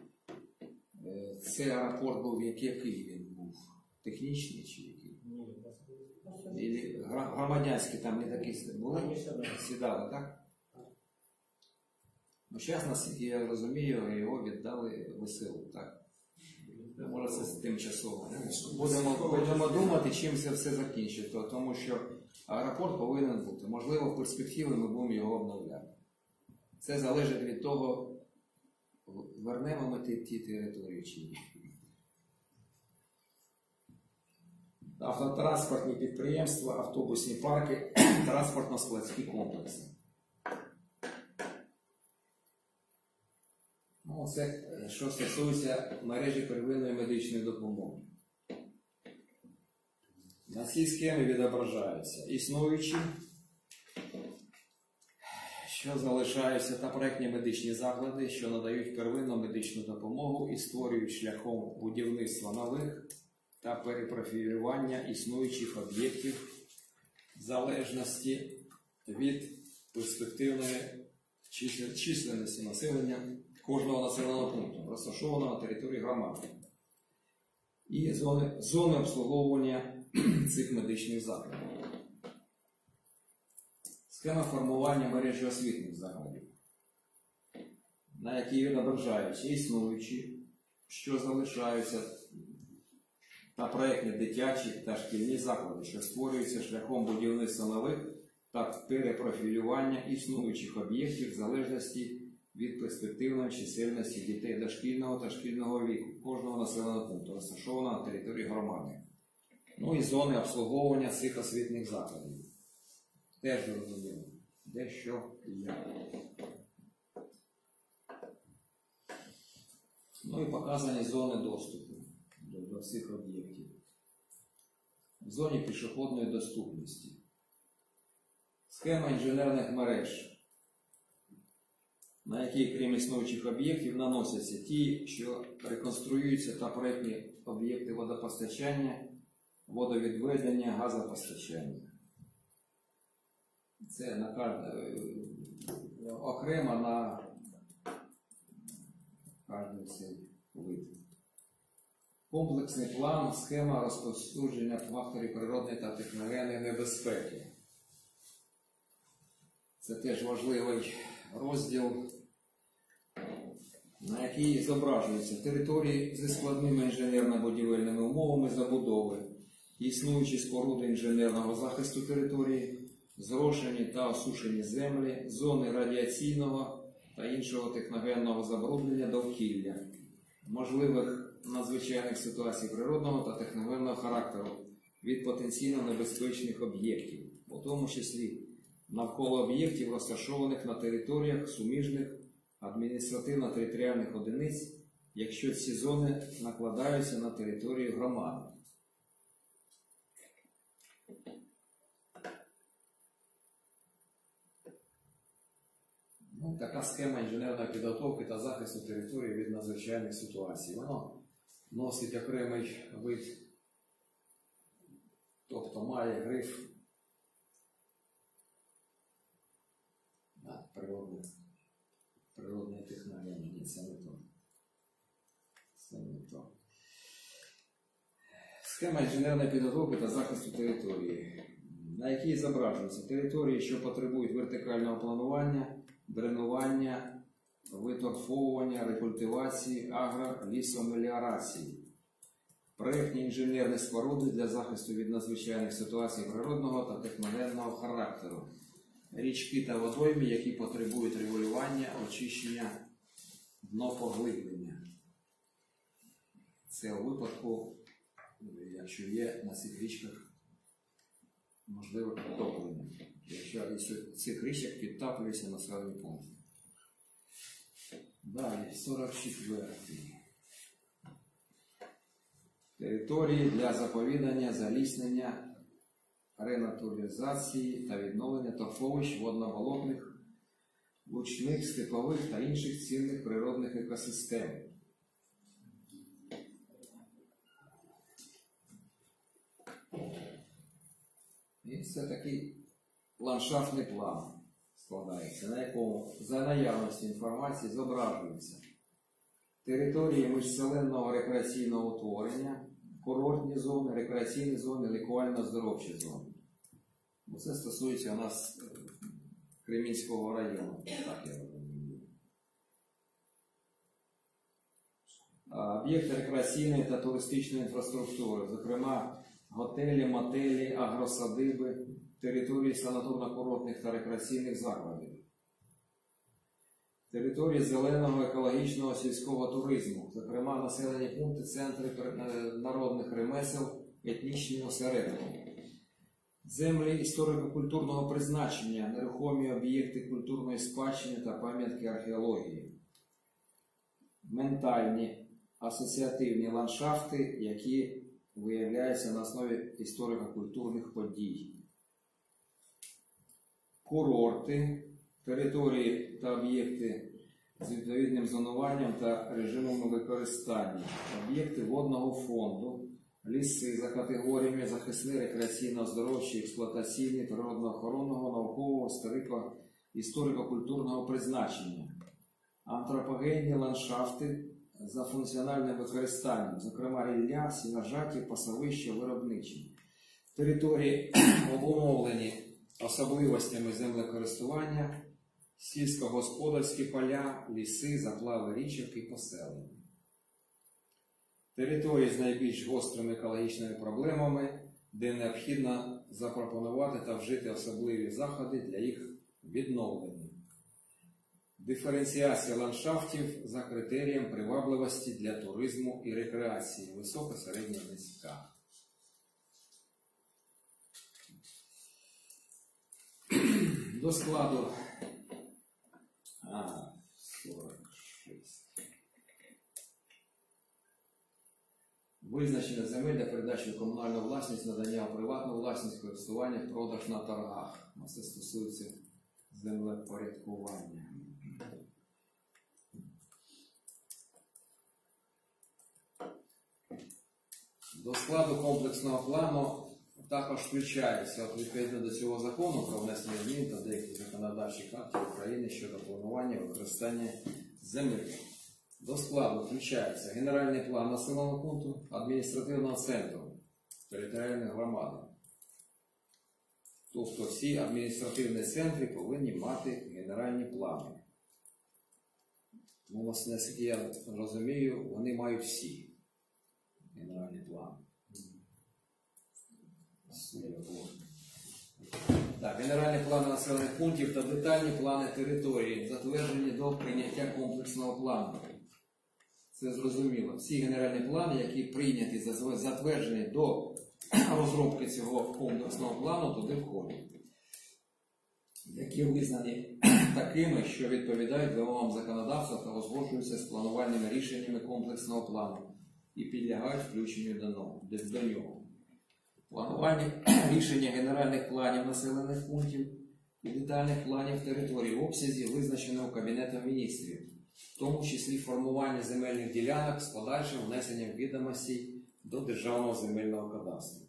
цей аеропорт був, який він був? Технічний чи який? І громадянські там не такі були? Сідали, так? Ну, зараз, наскільки я розумію, його віддали ВСУ, так? Може, це тимчасово. Будемо, будемо думати, чим це все закінчиться, тому що аеропорт повинен бути. Можливо, в перспективі ми будемо його обновляти. Це залежить від того, вернемо ми ті, ті території чи ні. Автотранспортні підприємства, автобусні парки, транспортно-складські комплекси. Ну, це, що стосується мережі первинної медичної допомоги. На цій схемі відображаються існуючі, що залишаються, та проєктні медичні заклади, що надають первинну медичну допомогу і створюють шляхом будівництва нових та перепрофілювання існуючих об'єктів в залежності від перспективної численності населення кожного населеного пункту, розташованого на території громади, і зони, зони обслуговування цих медичних закладів. Схема формування мережі освітніх закладів, на якій відображаються існуючі, що залишаються, та проєктні дитячі та шкільні заклади, що створюються шляхом будівництва нових та перепрофілювання існуючих об'єктів в залежності від перспективної чисельності дітей дошкільного та шкільного віку кожного населеного пункту, розташованого на території громади. Ну і зони обслуговування цих освітніх закладів. Теж зрозуміло, де, що і як. Ну і показані зони доступу до, до всіх об'єктів. В зоні пішохідної доступності. Схема інженерних мереж, на які, крім існуючих об'єктів, наносяться ті, що реконструюються, та проєктні об'єкти водопостачання, водовідведення, газопостачання. Це на кожне, окремо на кожен цей вид. Комплексний план, схема розповсюдження факторів природної та техногенної небезпеки. Це теж важливий розділ, на який зображуються території зі складними інженерно-будівельними умовами забудови, існуючі споруди інженерного захисту території, зрошені та осушені землі, зони радіаційного та іншого техногенного забруднення довкілля, можливих надзвичайних ситуацій природного та техногенного характеру від потенційно небезпечних об'єктів, у тому числі навколо об'єктів, розташованих на територіях суміжних адміністративно-територіальних одиниць, якщо ці зони накладаються на територію громади. Ну, така схема інженерної підготовки та захисту території від надзвичайних ситуацій. Воно носить окремий вид, тобто має гриф природних, природної технології. Ні, це не то. Це не то. Схема інженерної підготовки та захисту території, на якій зображуються території, що потребують вертикального планування, дренування, виторфовування, рекультивації, агро, лісомеліорації. Проєктні інженерні споруди для захисту від надзвичайних ситуацій природного та техногенного характеру. Річки та водойми, які потребують регулювання, очищення, днопоглиблення. Це у випадку, якщо є на цих річках можливе підтоплення. Якщо із цих річок підтаплюється населений пункт. Далі, сорок четвертий. Території для заповідання, заліснення, ренатуралізації та відновлення торфовищ водно-болотних, лучних, степових та інших цінних природних екосистем. І це такий ландшафтний план складається, на якому за наявності інформації зображуються території міжселенного рекреаційного утворення, курортні зони, рекреаційні зони, лікувально-здоровчі зони. Це стосується у нас Кремінського району. Так я розумію. Об'єкти рекреаційної та туристичної інфраструктури, зокрема готелі, мотелі, агросадиби, території санаторно-курортних та рекреаційних закладів. Території зеленого екологічного сільського туризму, зокрема населені пункти, центри народних ремесел, етнічні осередки. Землі історико-культурного призначення, нерухомі об'єкти культурної спадщини та пам'ятки археології. Ментальні, асоціативні ландшафти, які виявляються на основі історико-культурних подій. Курорти, території та об'єкти з відповідним зонуванням та режимами використання, об'єкти водного фонду, ліси за категоріями захисні, рекреаційно-оздоровчі, експлуатаційні, природно-охоронного, наукового, історико-культурного призначення, антропогенні ландшафти за функціональним використанням, зокрема рілля, сіножаті, пасовища, виробничі, території обумовлені особливостями землекористування, сільськогосподарські поля, ліси, заплави річок і поселення. території з найбільш гострими екологічними проблемами, де необхідно запропонувати та вжити особливі заходи для їх відновлення. Диференціація ландшафтів за критерієм привабливості для туризму і рекреації. Висока, середня, низька. До складу а, сорок шість. Визначення земель для передачі в комунальну власність, надання у приватну власність, користування, продаж на торгах. Це стосується землепорядкування. До складу комплексного плану також включається, от відповідно до цього закону про внесення змін та деяких законодавчих актів України щодо планування і використання земель. До складу включається генеральний план населеного пункту, адміністративного центру, територіальної громади. Тобто всі адміністративні центри повинні мати генеральні плани. Ну, наскільки я розумію, вони мають всі генеральні плани. Так, генеральні плани населених пунктів та детальні плани території, затверджені до прийняття комплексного плану. Це зрозуміло. Всі генеральні плани, які прийняті, затверджені до розробки цього комплексного плану, туди входять. Які визнані такими, що відповідають вимогам законодавства та узгоджуються з планувальними рішеннями комплексного плану і підлягають включенню до нього. Планування рішення генеральних планів населених пунктів і детальних планів території в обсязі, визначеного Кабінетом міністрів, в тому числі формування земельних ділянок з подальшим внесенням відомостей до Державного земельного кадастру.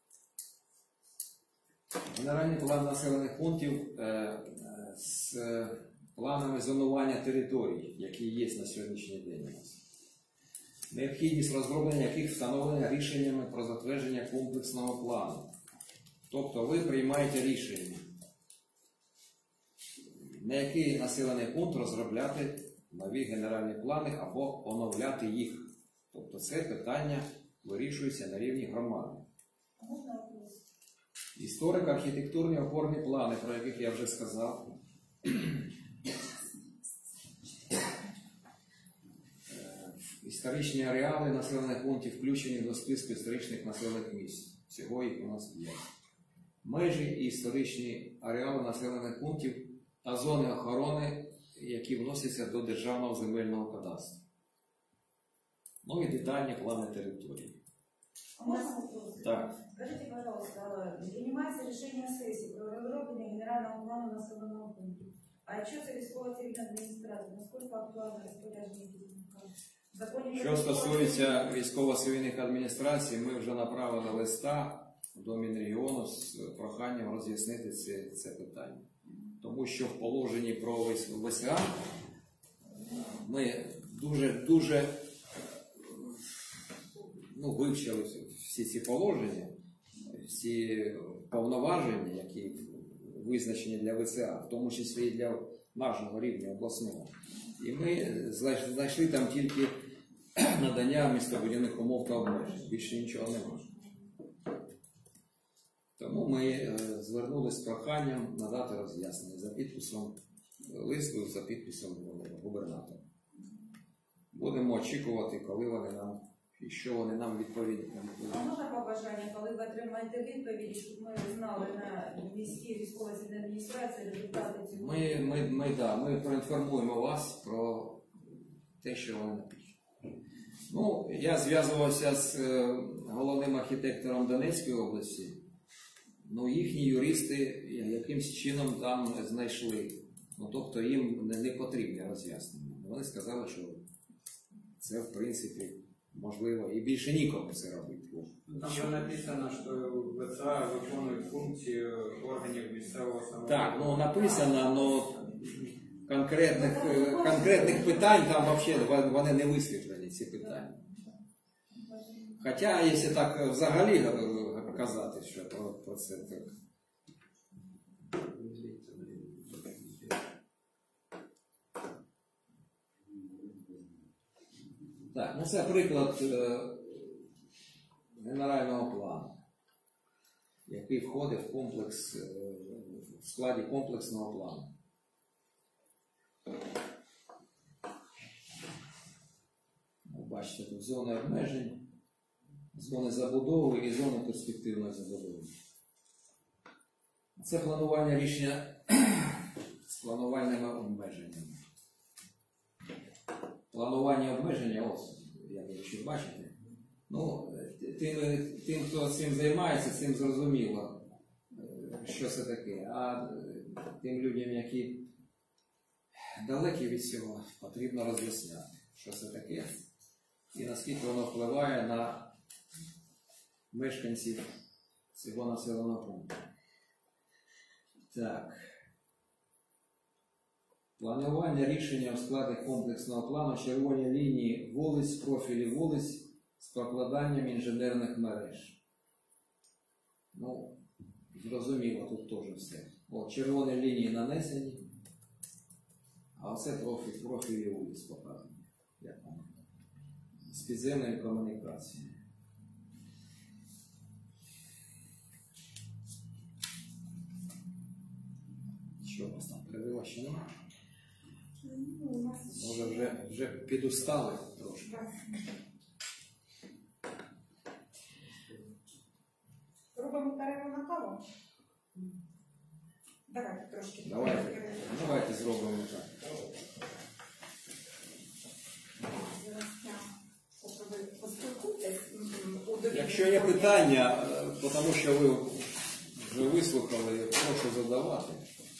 Генеральний план населених пунктів е, з планами зонування територій, які є на сьогоднішній день у нас. Необхідність розроблення яких встановлення рішеннями про затвердження комплексного плану. Тобто ви приймаєте рішення, на який населений пункт розробляти нові генеральні плани або оновляти їх. Тобто це питання вирішується на рівні громади. Історико-архітектурні опорні плани, про яких я вже сказав. Історичні ареали населених пунктів включені до списку історичних населених місць. Всього їх у нас є. Межі і історичні ареали населених пунктів та зони охорони, які вносяться до Державного земельного кадастру. Ну і детальні плани території. А можно вопрос? Так. Скажите, пожалуйста, принимается решение сессии про разработание генерального плана населенного пункта. А отчет військово-цивільної адміністрації, наскільки актуально розпорядження? Що стосується військово-цивільних адміністрацій, ми вже направили листа до Мінрегіону з проханням роз'яснити це, це питання. Тому що в положенні про ВСА ми дуже-дуже ну, вивчили всі ці положення, всі повноваження, які визначені для ВСА, в тому числі і для нашого рівня обласного. І ми знайшли там тільки надання містобудівних умов та обмежень. Більше нічого немає. Тому ми звернулися з проханням надати роз'яснення за підписом листу, за підписом губернатора. Будемо очікувати, коли вони нам, і що вони нам відповідять. А можна побажання, коли ви отримаєте відповіді, щоб ми знали на міській військово-цивільній адміністрації результати цього? Ми, ми, ми, да, ми проінформуємо вас про те, що вони напишуть. Ну, я зв'язувався з головним архітектором Донецької області. Ну, їхні юристи якимось чином там знайшли. Ну, тобто їм не потрібне роз'яснення. Вони сказали, що це, в принципі, можливо, і більше нікому це робити. Там же написано, що ВЦА виконують функції органів місцевого самоврядування. Так, ну написано, але конкретних, конкретних питань там взагалі вони не висвітлені, ці питання. Хоча, якщо так взагалі казати, що про, про це так. Так, ну це приклад е, генерального плану, який входить в комплекс, е, в складі комплексного плану. Бачите, тут зони обмежень, зони забудови і зони перспективної забудови. Це планування рішення з планувальними обмеженнями. Планування обмеження, ось, як ви ще бачите, ну, тим, тим, хто цим займається, цим зрозуміло, що це таке. А тим людям, які далекі від цього, потрібно роз'ясняти, що це таке і наскільки воно впливає на мешканців цього населеного пункту. Так. Планування рішення у складі комплексного плану, червоні лінії вулиць, профілі вулиць з прокладанням інженерних мереж. Ну, зрозуміло, тут теж все. О, червоні лінії нанесені, а оце профіль, профілі вулиць показані. Як там? З підземною комунікацією. Що у вас там перебило ще немає? Може вже, вже підустали трошки. Робимо перерву на каву? Давайте трошки. Давайте, давайте зробимо так. Якщо є питання, тому що ви вже вислухали, прошу задавати.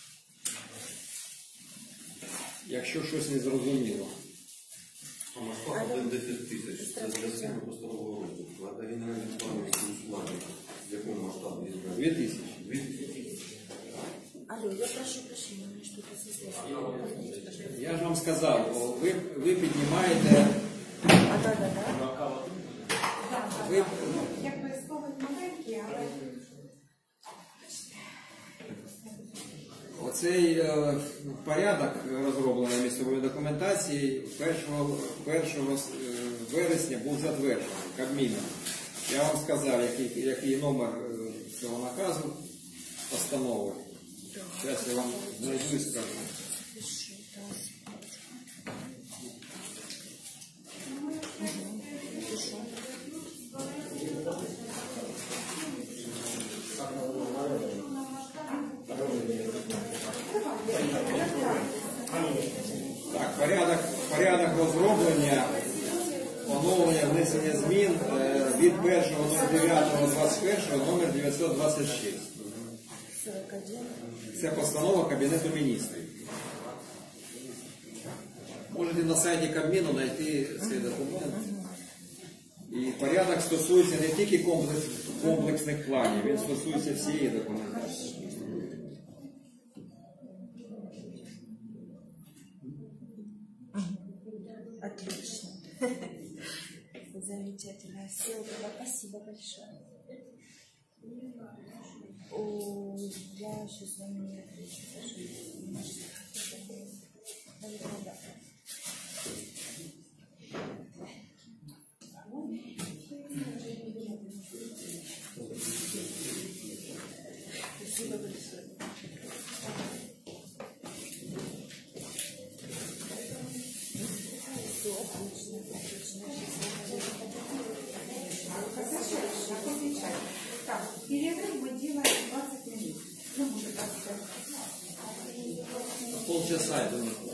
Якщо щось не зрозуміло. А масштаб один десять тисяч. Це для всього постанового розвитку. А генеральний план складу, з якого масштабу є? Дві тисячі. Дві тисячі. Алло, я прошу прощения, мне что-то сослось. Я ж вам сказав, ви, ви піднімаєте. А, да, да, да. Ви, Якби слово маленькі, але оцей е, порядок розроблений місцевої документації першого вересня був затверджений Кабміном. Я вам сказав, який, який номер е, цього наказу, постанови. Зараз я вам знайду і скажу. Так, порядок, порядок розроблення, оновлення, внесення змін е, від першого дев'ятого двадцять першого номер дев'ятсот двадцять шість. Це постанова Кабінету міністрів. Можете на сайті Кабміну знайти цей документ. І порядок стосується не тільки комплекс, комплексних планів, він стосується всієї документації. Отлично. Замечательно. Ссылка. Спасибо большое. О, я сейчас на меня отвечу. Да. Спасибо большое. Все отлично, отлично. так, перерыв мы делаем двадцать минут. Ну, может, так сказать. Полчаса, я думаю.